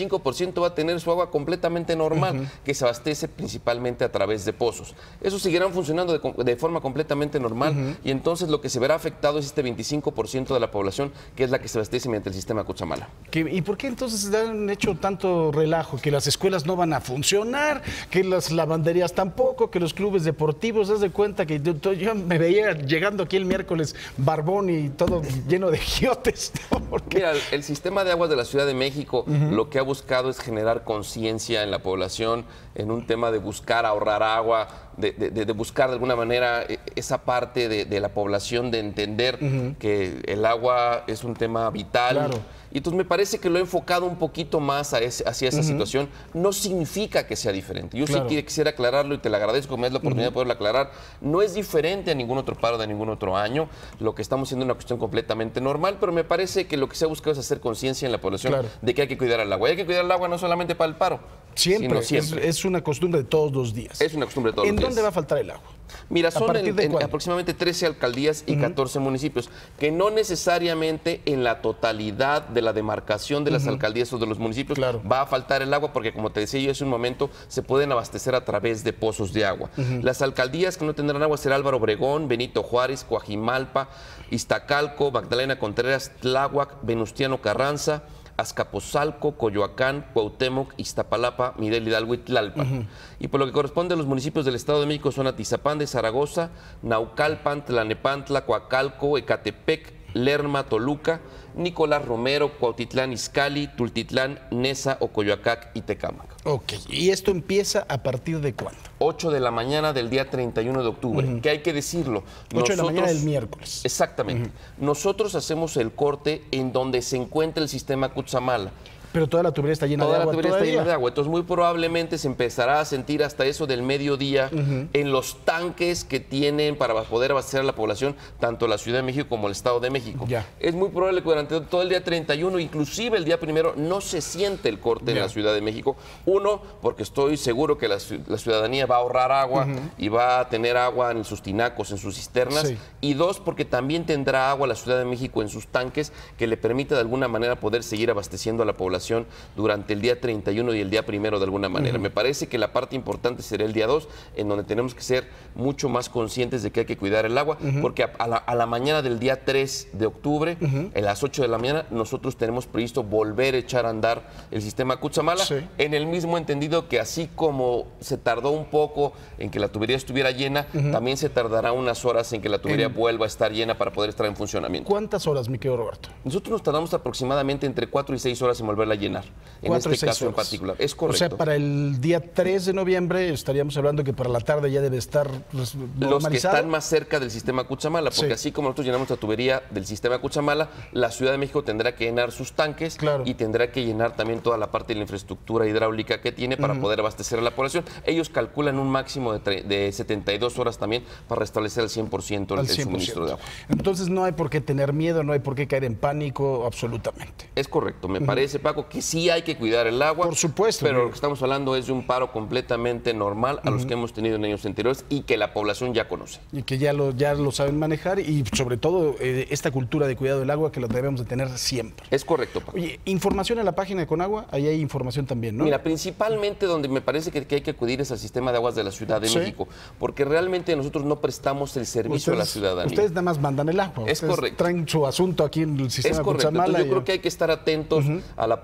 75% va a tener su agua completamente normal, que se abastece principalmente a través de pozos. Esos seguirán funcionando de forma completamente normal y entonces lo que se verá afectado es este 25% de la población, que es la que se abastece mediante el sistema Cutzamala. ¿Y por qué entonces han hecho tanto relajo? Que las escuelas no van a funcionar, que las lavanderías tampoco, que los clubes deportivos, haz de cuenta que yo me veía llegando aquí el miércoles barbón y todo lleno de giotes, ¿no? Mira, el sistema de aguas de la Ciudad de México lo que ha buscado es generar conciencia en la población en un tema de buscar ahorrar agua, de buscar de alguna manera esa parte de la población de entender que el agua es un tema vital. Claro. Y entonces me parece que lo he enfocado un poquito más hacia esa situación. No significa que sea diferente. Yo sí quisiera aclararlo y te lo agradezco, me das la oportunidad de poderlo aclarar. No es diferente a ningún otro paro de ningún otro año. Lo que estamos haciendo es una cuestión completamente normal, pero me parece que lo que se ha buscado es hacer conciencia en la población de que hay que cuidar el agua. Y hay que cuidar el agua no solamente para el paro. Siempre. Siempre. Es una costumbre de todos los días. Es una costumbre de todos los días. ¿En dónde va a faltar el agua? Mira, son aproximadamente 13 alcaldías y 14 municipios, que no necesariamente en la totalidad de la demarcación de las alcaldías o de los municipios va a faltar el agua, porque como te decía yo hace un momento, se pueden abastecer a través de pozos de agua. Las alcaldías que no tendrán agua será Álvaro Obregón, Benito Juárez, Coajimalpa, Iztacalco, Magdalena Contreras, Tláhuac, Venustiano Carranza, Azcapotzalco, Coyoacán, Cuauhtémoc, Iztapalapa, Miguel Hidalgo y Tlalpan. Y por lo que corresponde a los municipios del Estado de México son Atizapán de Zaragoza, Naucalpan, Tlalnepantla, Coacalco, Ecatepec, Lerma, Toluca, Nicolás Romero, Cuautitlán Izcalli, Tultitlán, Neza, Ocoyoacac y Tecámac. Ok, ¿y esto empieza a partir de cuándo? 8 de la mañana del día 31 de octubre, que hay que decirlo. 8 de la mañana del miércoles. Exactamente. Nosotros hacemos el corte en donde se encuentra el sistema Cutzamala. Pero toda la tubería está llena de agua. Toda la tubería está llena de agua. Entonces, muy probablemente se empezará a sentir hasta eso del mediodía en los tanques que tienen para poder abastecer a la población, tanto la Ciudad de México como el Estado de México. Es muy probable que durante todo el día 31, inclusive el día primero, no se siente el corte en la Ciudad de México. Uno, porque estoy seguro que la ciudadanía va a ahorrar agua y va a tener agua en sus tinacos, en sus cisternas. Y dos, porque también tendrá agua la Ciudad de México en sus tanques que le permita de alguna manera poder seguir abasteciendo a la población durante el día 31 y el día primero de alguna manera. Me parece que la parte importante será el día 2, en donde tenemos que ser mucho más conscientes de que hay que cuidar el agua, porque a la mañana del día 3 de octubre, a las 8 de la mañana, nosotros tenemos previsto volver a echar a andar el sistema Cutzamala, en el mismo entendido que así como se tardó un poco en que la tubería estuviera llena, también se tardará unas horas en que la tubería vuelva a estar llena para poder estar en funcionamiento. ¿Cuántas horas, mi querido Roberto? Nosotros nos tardamos aproximadamente entre 4 y 6 horas en volverla a llenar, en este caso en particular. Es correcto. O sea, para el día 3 de noviembre estaríamos hablando que para la tarde ya debe estar normalizado. Los que están más cerca del sistema Cutzamala, porque así como nosotros llenamos la tubería del sistema Cutzamala, la Ciudad de México tendrá que llenar sus tanques y tendrá que llenar también toda la parte de la infraestructura hidráulica que tiene para poder abastecer a la población. Ellos calculan un máximo de 72 horas también para restablecer al 100% el suministro de agua. Entonces no hay por qué tener miedo, no hay por qué caer en pánico, absolutamente. Es correcto. Me parece, Paco, que sí hay que cuidar el agua. Por supuesto. Pero lo que estamos hablando es de un paro completamente normal a los que hemos tenido en años anteriores y que la población ya conoce. Y que ya lo saben manejar y sobre todo esta cultura de cuidado del agua que la debemos de tener siempre. Es correcto, Paco. Oye, información en la página de Conagua, ahí hay información también, ¿no? Mira, principalmente donde me parece que hay que acudir es al sistema de aguas de la Ciudad de México, porque realmente nosotros no prestamos el servicio a la ciudadanía. Ustedes nada más mandan el agua. Es correcto. Traen su asunto aquí en el sistema Cutzamala. Entonces, yo creo que hay que estar atentos a la parte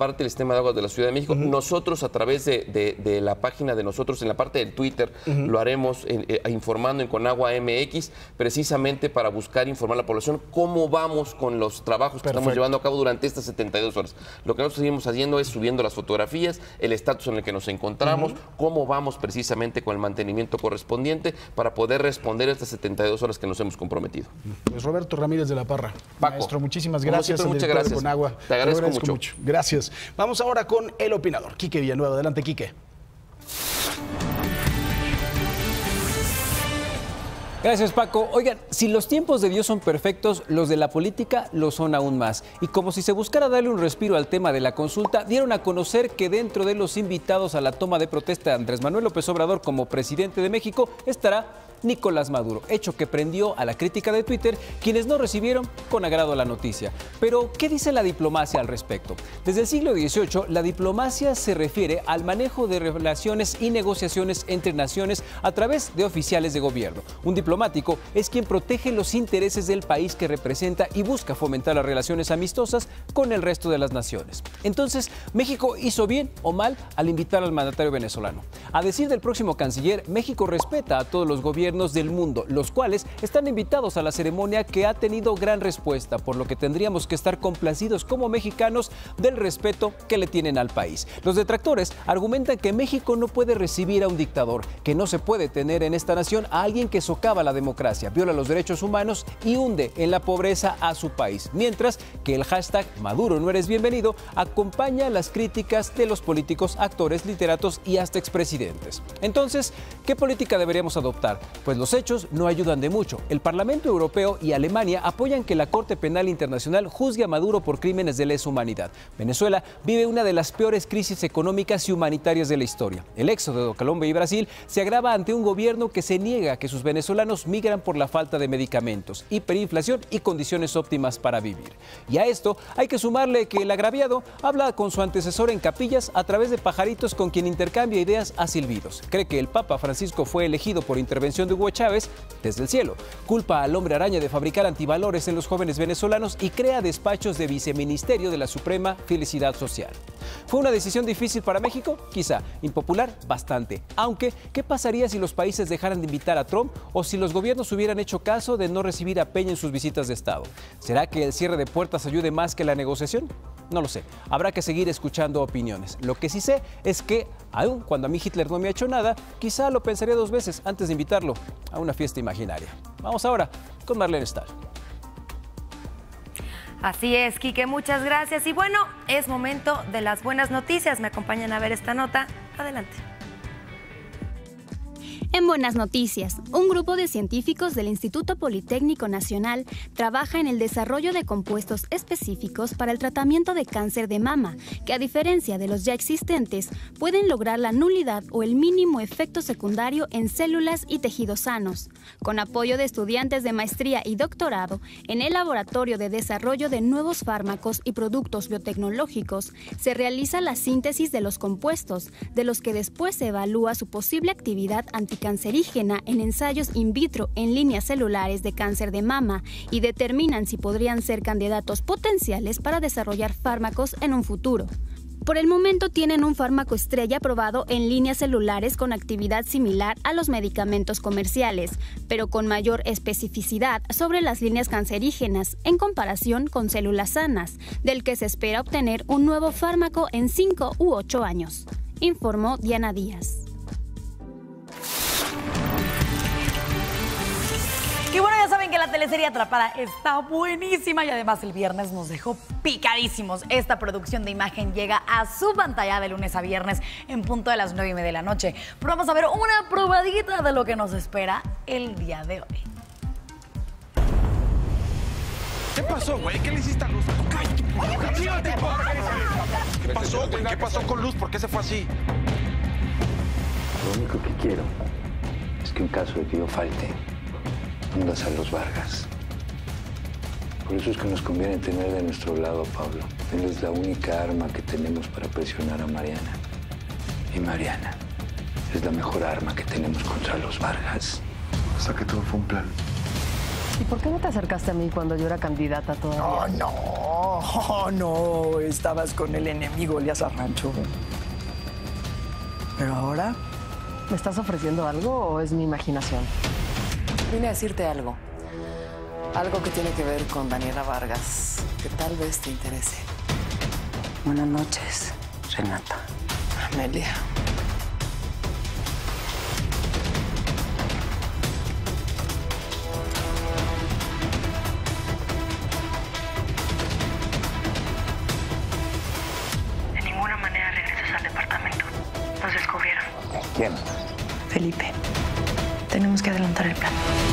parte del sistema de aguas de la Ciudad de México. Nosotros, a través de la página de nosotros, en la parte del Twitter, lo haremos informando en Conagua MX, precisamente para buscar informar a la población cómo vamos con los trabajos que estamos llevando a cabo durante estas 72 horas. Lo que nosotros seguimos haciendo es subiendo las fotografías, el estatus en el que nos encontramos, cómo vamos precisamente con el mantenimiento correspondiente para poder responder a estas 72 horas que nos hemos comprometido. Pues Roberto Ramírez de la Parra, Paco, maestro, muchísimas gracias. Siempre, muchas gracias. Conagua. Te agradezco mucho. Gracias. Vamos ahora con el opinador, Quique Villanueva. Adelante, Quique. Gracias, Paco. Oigan, si los tiempos de Dios son perfectos, los de la política lo son aún más. Y como si se buscara darle un respiro al tema de la consulta, dieron a conocer que dentro de los invitados a la toma de protesta de Andrés Manuel López Obrador como presidente de México estará Nicolás Maduro, hecho que prendió a la crítica de Twitter, quienes no recibieron con agrado la noticia. Pero, ¿qué dice la diplomacia al respecto? Desde el siglo XVIII, la diplomacia se refiere al manejo de relaciones y negociaciones entre naciones a través de oficiales de gobierno. Un diplomático es quien protege los intereses del país que representa y busca fomentar las relaciones amistosas con el resto de las naciones. Entonces, ¿México hizo bien o mal al invitar al mandatario venezolano? A decir del próximo canciller, México respeta a todos los gobiernos del mundo, los cuales están invitados a la ceremonia, que ha tenido gran respuesta, por lo que tendríamos que estar complacidos como mexicanos del respeto que le tienen al país. Los detractores argumentan que México no puede recibir a un dictador, que no se puede tener en esta nación a alguien que socava la democracia, viola los derechos humanos y hunde en la pobreza a su país, mientras que el hashtag Maduro no eres bienvenido acompaña las críticas de los políticos, actores, literatos y hasta expresidentes. Entonces, ¿qué política deberíamos adoptar? Pues los hechos no ayudan de mucho. El Parlamento Europeo y Alemania apoyan que la Corte Penal Internacional juzgue a Maduro por crímenes de lesa humanidad. Venezuela vive una de las peores crisis económicas y humanitarias de la historia. El éxodo de Colombia y Brasil se agrava ante un gobierno que se niega a que sus venezolanos migran por la falta de medicamentos, hiperinflación y condiciones óptimas para vivir. Y a esto hay que sumarle que el agraviado habla con su antecesor en capillas a través de pajaritos con quien intercambia ideas a silbidos. Cree que el Papa Francisco fue elegido por intervención de Hugo Chávez desde el cielo. Culpa al hombre araña de fabricar antivalores en los jóvenes venezolanos y crea despachos de viceministerio de la Suprema Felicidad Social. ¿Fue una decisión difícil para México? Quizá. Impopular, bastante. Aunque, ¿qué pasaría si los países dejaran de invitar a Trump o si los gobiernos hubieran hecho caso de no recibir a Peña en sus visitas de Estado? ¿Será que el cierre de puertas ayude más que la negociación? No lo sé. Habrá que seguir escuchando opiniones. Lo que sí sé es que, aun cuando a mí Hitler no me ha hecho nada, quizá lo pensaría dos veces antes de invitarlo a una fiesta imaginaria. Vamos ahora con Marlene Stahl. Así es, Quique, muchas gracias. Y bueno, es momento de las buenas noticias. ¿Me acompañan a ver esta nota? Adelante. En buenas noticias, un grupo de científicos del Instituto Politécnico Nacional trabaja en el desarrollo de compuestos específicos para el tratamiento de cáncer de mama, que a diferencia de los ya existentes, pueden lograr la nulidad o el mínimo efecto secundario en células y tejidos sanos. Con apoyo de estudiantes de maestría y doctorado en el Laboratorio de Desarrollo de Nuevos Fármacos y Productos Biotecnológicos, se realiza la síntesis de los compuestos, de los que después se evalúa su posible actividad anticancerígena en ensayos in vitro en líneas celulares de cáncer de mama y determinan si podrían ser candidatos potenciales para desarrollar fármacos en un futuro. Por el momento tienen un fármaco estrella aprobado en líneas celulares con actividad similar a los medicamentos comerciales, pero con mayor especificidad sobre las líneas cancerígenas en comparación con células sanas, del que se espera obtener un nuevo fármaco en 5 u 8 años, informó Diana Díaz. Y bueno, ya saben que la teleserie Atrapada está buenísima y además el viernes nos dejó picadísimos. Esta producción de Imagen llega a su pantalla de lunes a viernes en punto de las 9:30 de la noche. Pero vamos a ver una probadita de lo que nos espera el día de hoy. ¿Qué pasó, güey? ¿Qué le hiciste a Luz? ¿Qué pasó, güey? ¿Qué pasó con Luz? ¿Por qué se fue así? Lo único que quiero es que en caso de que yo falte, hundas a los Vargas. Por eso es que nos conviene tener de nuestro lado a Pablo. Él es la única arma que tenemos para presionar a Mariana. Y Mariana es la mejor arma que tenemos contra los Vargas. O sea que todo fue un plan. ¿Y por qué no te acercaste a mí cuando yo era candidata todavía? No, estabas con el enemigo Elías Arrancho. Pero ahora, ¿me estás ofreciendo algo o es mi imaginación? Vine a decirte algo. Algo que tiene que ver con Daniela Vargas, que tal vez te interese. Buenas noches, Renata. Amelia. De ninguna manera regresas al departamento. Nos descubrieron. ¿Quién? Felipe, tenemos que adelantar el plan.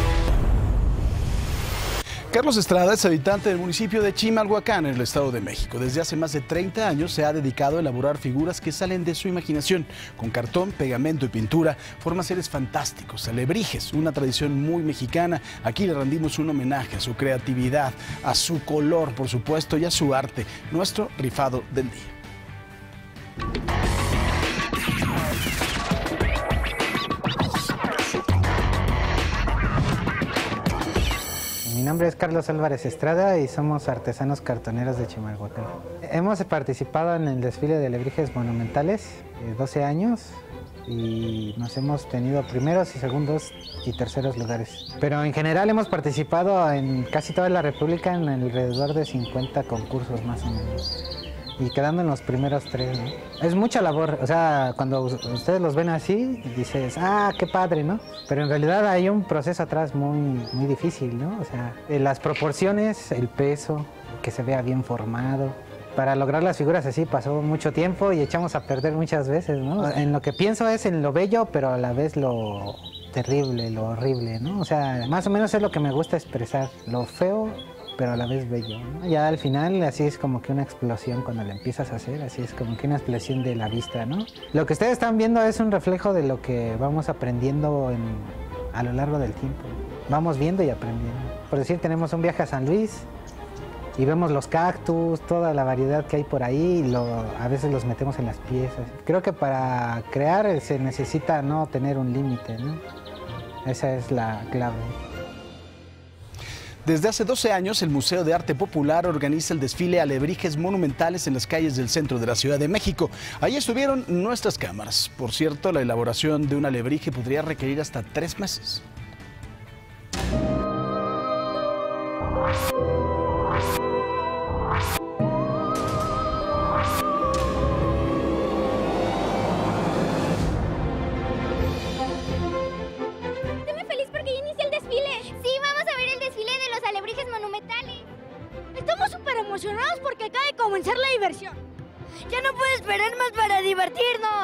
Carlos Estrada es habitante del municipio de Chimalhuacán, en el Estado de México. Desde hace más de 30 años se ha dedicado a elaborar figuras que salen de su imaginación. Con cartón, pegamento y pintura, forma seres fantásticos, alebrijes, una tradición muy mexicana. Aquí le rendimos un homenaje a su creatividad, a su color, por supuesto, y a su arte. Nuestro rifado del día. Mi nombre es Carlos Álvarez Estrada y somos artesanos cartoneros de Chimalhuacán. Hemos participado en el desfile de alebrijes monumentales 12 años y nos hemos tenido primeros y segundos y terceros lugares. Pero en general hemos participado en casi toda la República en alrededor de 50 concursos más o menos. Y quedando en los primeros 3, ¿no? Es mucha labor, o sea, cuando ustedes los ven así, dices, ah, qué padre, ¿no? Pero en realidad hay un proceso atrás muy difícil, ¿no? O sea, las proporciones, el peso, que se vea bien formado. Para lograr las figuras así pasó mucho tiempo y echamos a perder muchas veces, ¿no? En lo que pienso es en lo bello, pero a la vez lo terrible, lo horrible, ¿no? O sea, más o menos es lo que me gusta expresar, lo feo, pero a la vez bello, ¿no? Ya al final así es como que una explosión cuando la empiezas a hacer, así es como que una explosión de la vista, ¿no? Lo que ustedes están viendo es un reflejo de lo que vamos aprendiendo a lo largo del tiempo. Vamos viendo y aprendiendo. Por decir, tenemos un viaje a San Luis y vemos los cactus, toda la variedad que hay por ahí, y a veces los metemos en las piezas. Creo que para crear se necesita no tener un límite, ¿no? Esa es la clave. Desde hace 12 años, el Museo de Arte Popular organiza el desfile Alebrijes Monumentales en las calles del centro de la Ciudad de México. Ahí estuvieron nuestras cámaras. Por cierto, la elaboración de un alebrije podría requerir hasta 3 meses. Estamos súper emocionados porque acaba de comenzar la diversión. Ya no puedo esperar más para divertirnos.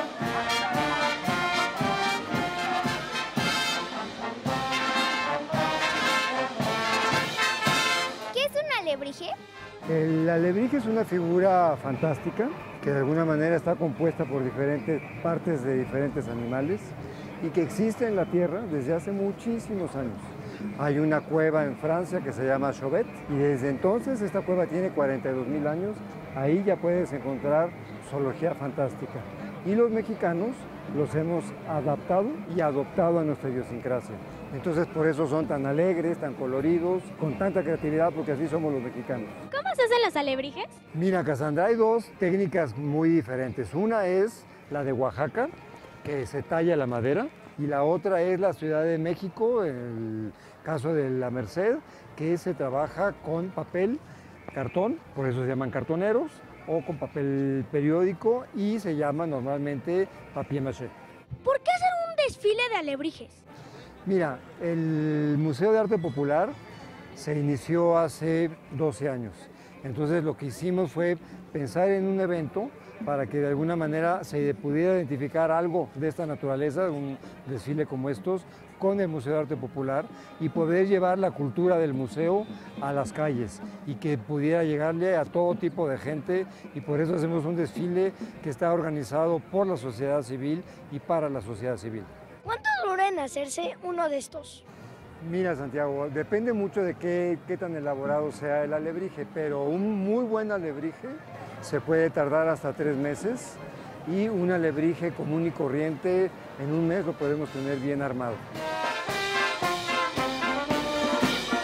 ¿Qué es un alebrije? El alebrije es una figura fantástica que de alguna manera está compuesta por diferentes partes de diferentes animales y que existe en la Tierra desde hace muchísimos años. Hay una cueva en Francia que se llama Chauvet y desde entonces esta cueva tiene 42.000 años. Ahí ya puedes encontrar zoología fantástica. Y los mexicanos los hemos adaptado y adoptado a nuestra idiosincrasia. Entonces por eso son tan alegres, tan coloridos, con tanta creatividad, porque así somos los mexicanos. ¿Cómo se hacen los alebrijes? Mira, Cassandra, hay 2 técnicas muy diferentes. Una es la de Oaxaca, que se talla la madera, y la otra es la Ciudad de México, en el caso de la Merced, que se trabaja con papel, cartón, por eso se llaman cartoneros, o con papel periódico y se llama normalmente papier-mâché. ¿Por qué hacer un desfile de alebrijes? Mira, el Museo de Arte Popular se inició hace 12 años. Entonces lo que hicimos fue pensar en un evento para que de alguna manera se pudiera identificar algo de esta naturaleza, un desfile como estos, con el Museo de Arte Popular y poder llevar la cultura del museo a las calles y que pudiera llegarle a todo tipo de gente, y por eso hacemos un desfile que está organizado por la sociedad civil y para la sociedad civil. ¿Cuánto dura en hacerse uno de estos? Mira, Santiago, depende mucho de qué tan elaborado sea el alebrije, pero un muy buen alebrije se puede tardar hasta 3 meses y un alebrije común y corriente en 1 mes lo podemos tener bien armado.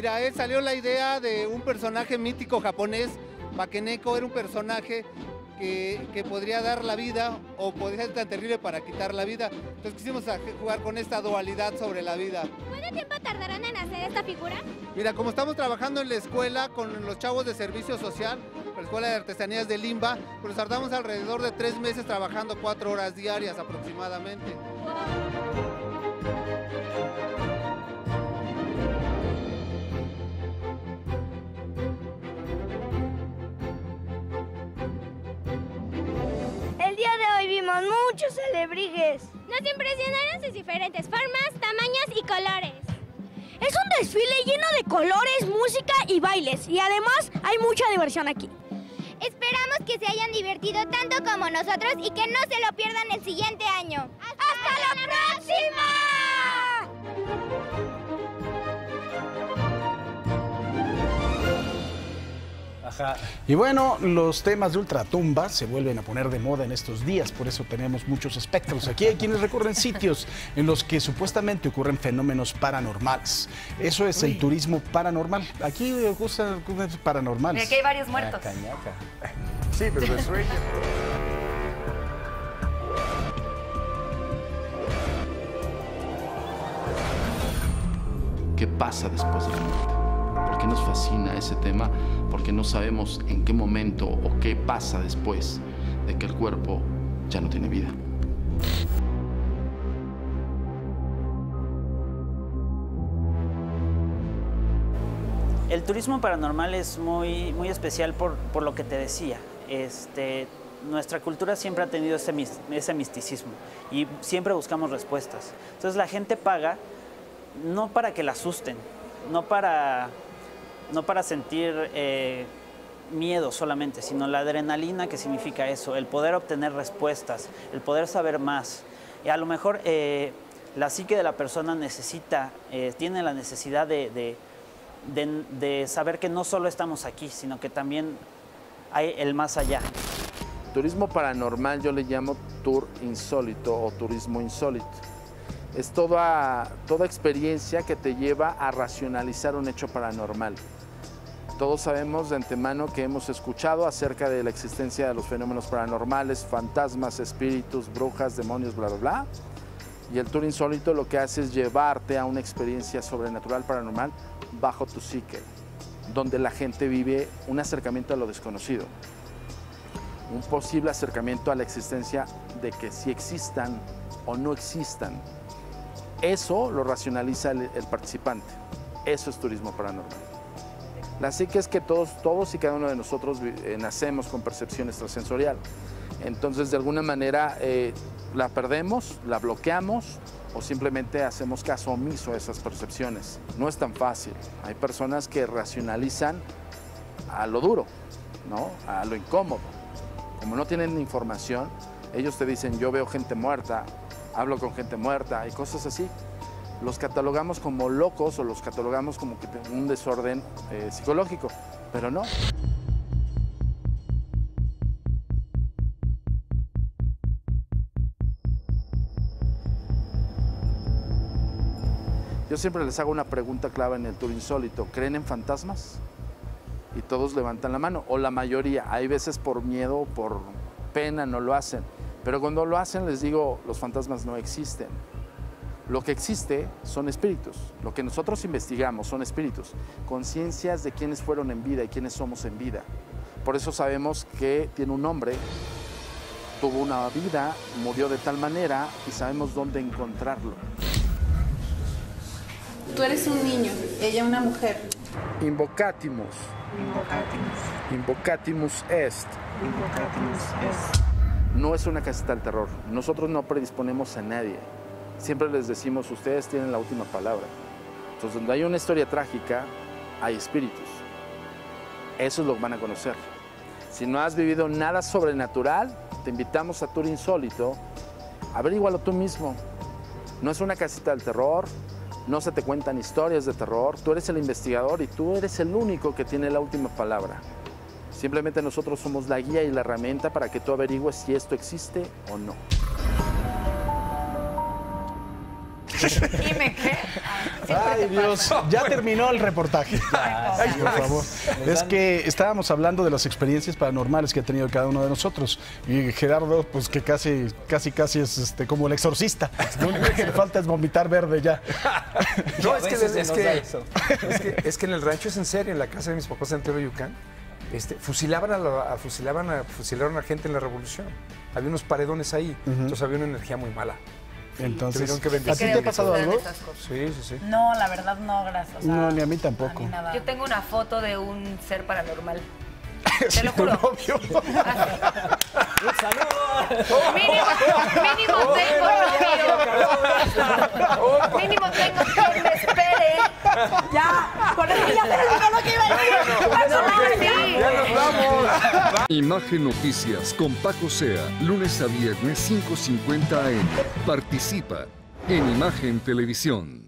Mira, salió la idea de un personaje mítico japonés, Bakeneko, era un personaje que podría dar la vida o podría ser tan terrible para quitar la vida. Entonces quisimos jugar con esta dualidad sobre la vida. ¿Cuánto tiempo tardarán en hacer esta figura? Mira, como estamos trabajando en la escuela con los chavos de servicio social, la Escuela de Artesanías de Limba, pues tardamos alrededor de 3 meses trabajando 4 horas diarias aproximadamente. El día de hoy vimos muchos alebrijes. Nos impresionaron sus diferentes formas, tamaños y colores. Es un desfile lleno de colores, música y bailes. Y además hay mucha diversión aquí. Esperamos que se hayan divertido tanto como nosotros y que no se lo pierdan el siguiente año. ¡Hasta la próxima! Ajá. Y bueno, los temas de ultratumba se vuelven a poner de moda en estos días, por eso tenemos muchos espectros. Aquí hay quienes recorren sitios en los que supuestamente ocurren fenómenos paranormales. Eso es el turismo paranormal. Aquí ocurren paranormales. Mira, aquí hay varios muertos. Sí, pero es sueño. ¿Qué pasa después de la muerte? ¿Por qué nos fascina ese tema? Porque no sabemos en qué momento o qué pasa después de que el cuerpo ya no tiene vida. El turismo paranormal es muy especial por lo que te decía. Nuestra cultura siempre ha tenido ese misticismo y siempre buscamos respuestas. Entonces la gente paga no para que la asusten, no para sentir miedo solamente, sino la adrenalina que significa eso, el poder obtener respuestas, el poder saber más. Y a lo mejor la psique de la persona tiene la necesidad de saber que no solo estamos aquí, sino que también hay el más allá. Turismo paranormal yo le llamo tour insólito o turismo insólito. Es toda experiencia que te lleva a racionalizar un hecho paranormal. Todos sabemos de antemano que hemos escuchado acerca de la existencia de los fenómenos paranormales, fantasmas, espíritus, brujas, demonios, bla, bla, bla. Y el tour insólito lo que hace es llevarte a una experiencia sobrenatural paranormal bajo tu psique, donde la gente vive un acercamiento a lo desconocido, un posible acercamiento a la existencia de que si existan o no existan. Eso lo racionaliza el participante. Eso es turismo paranormal. La psique es que todos y cada uno de nosotros nacemos con percepción extrasensorial. Entonces, de alguna manera, la perdemos, la bloqueamos o simplemente hacemos caso omiso a esas percepciones. No es tan fácil. Hay personas que racionalizan a lo duro, ¿no? A lo incómodo. Como no tienen información, ellos te dicen, yo veo gente muerta, hablo con gente muerta y cosas así. Los catalogamos como locos o los catalogamos como que tienen un desorden psicológico, pero no. Yo siempre les hago una pregunta clave en el tour insólito. ¿Creen en fantasmas? Y todos levantan la mano, o la mayoría. Hay veces por miedo, por pena no lo hacen. Pero cuando lo hacen les digo, los fantasmas no existen. Lo que existe son espíritus. Lo que nosotros investigamos son espíritus. Conciencias de quiénes fueron en vida y quiénes somos en vida. Por eso sabemos que tiene un nombre, tuvo una vida, murió de tal manera y sabemos dónde encontrarlo. Tú eres un niño, ella una mujer. Invocatimus. Invocatimus est. No es una casita del terror. Nosotros no predisponemos a nadie. Siempre les decimos, ustedes tienen la última palabra. Entonces, donde hay una historia trágica, hay espíritus. Eso es lo que van a conocer. Si no has vivido nada sobrenatural, te invitamos a Tour Insólito. Averígualo tú mismo. No es una casita del terror. No se te cuentan historias de terror. Tú eres el investigador y tú eres el único que tiene la última palabra. Simplemente nosotros somos la guía y la herramienta para que tú averigües si esto existe o no. ¿Y me qué? Ay, Dios, ya terminó el reportaje. Ay, por favor. Es que estábamos hablando de las experiencias paranormales que ha tenido cada uno de nosotros. Y Gerardo, pues que casi es como el exorcista. Lo único que le falta es vomitar verde ya. No, es que en el rancho es en serio, en la casa de mis papás en Teoloyucán, fusilaron a gente en la revolución. Había unos paredones ahí, entonces había una energía muy mala. Entonces, ¿a ti te ha pasado algo? Sí. No, la verdad no, gracias. No, ni a mí tampoco. Yo tengo una foto de un ser paranormal. Te lo juro. ¡Un saludo! Mínimo tengo Mínimo tengo quien me espere. Ya, con eso ya terminó lo que iba a decir. Ya nos vamos. Imagen Noticias con Paco Sea, lunes a viernes 5:50 AM. Participa en Imagen Televisión.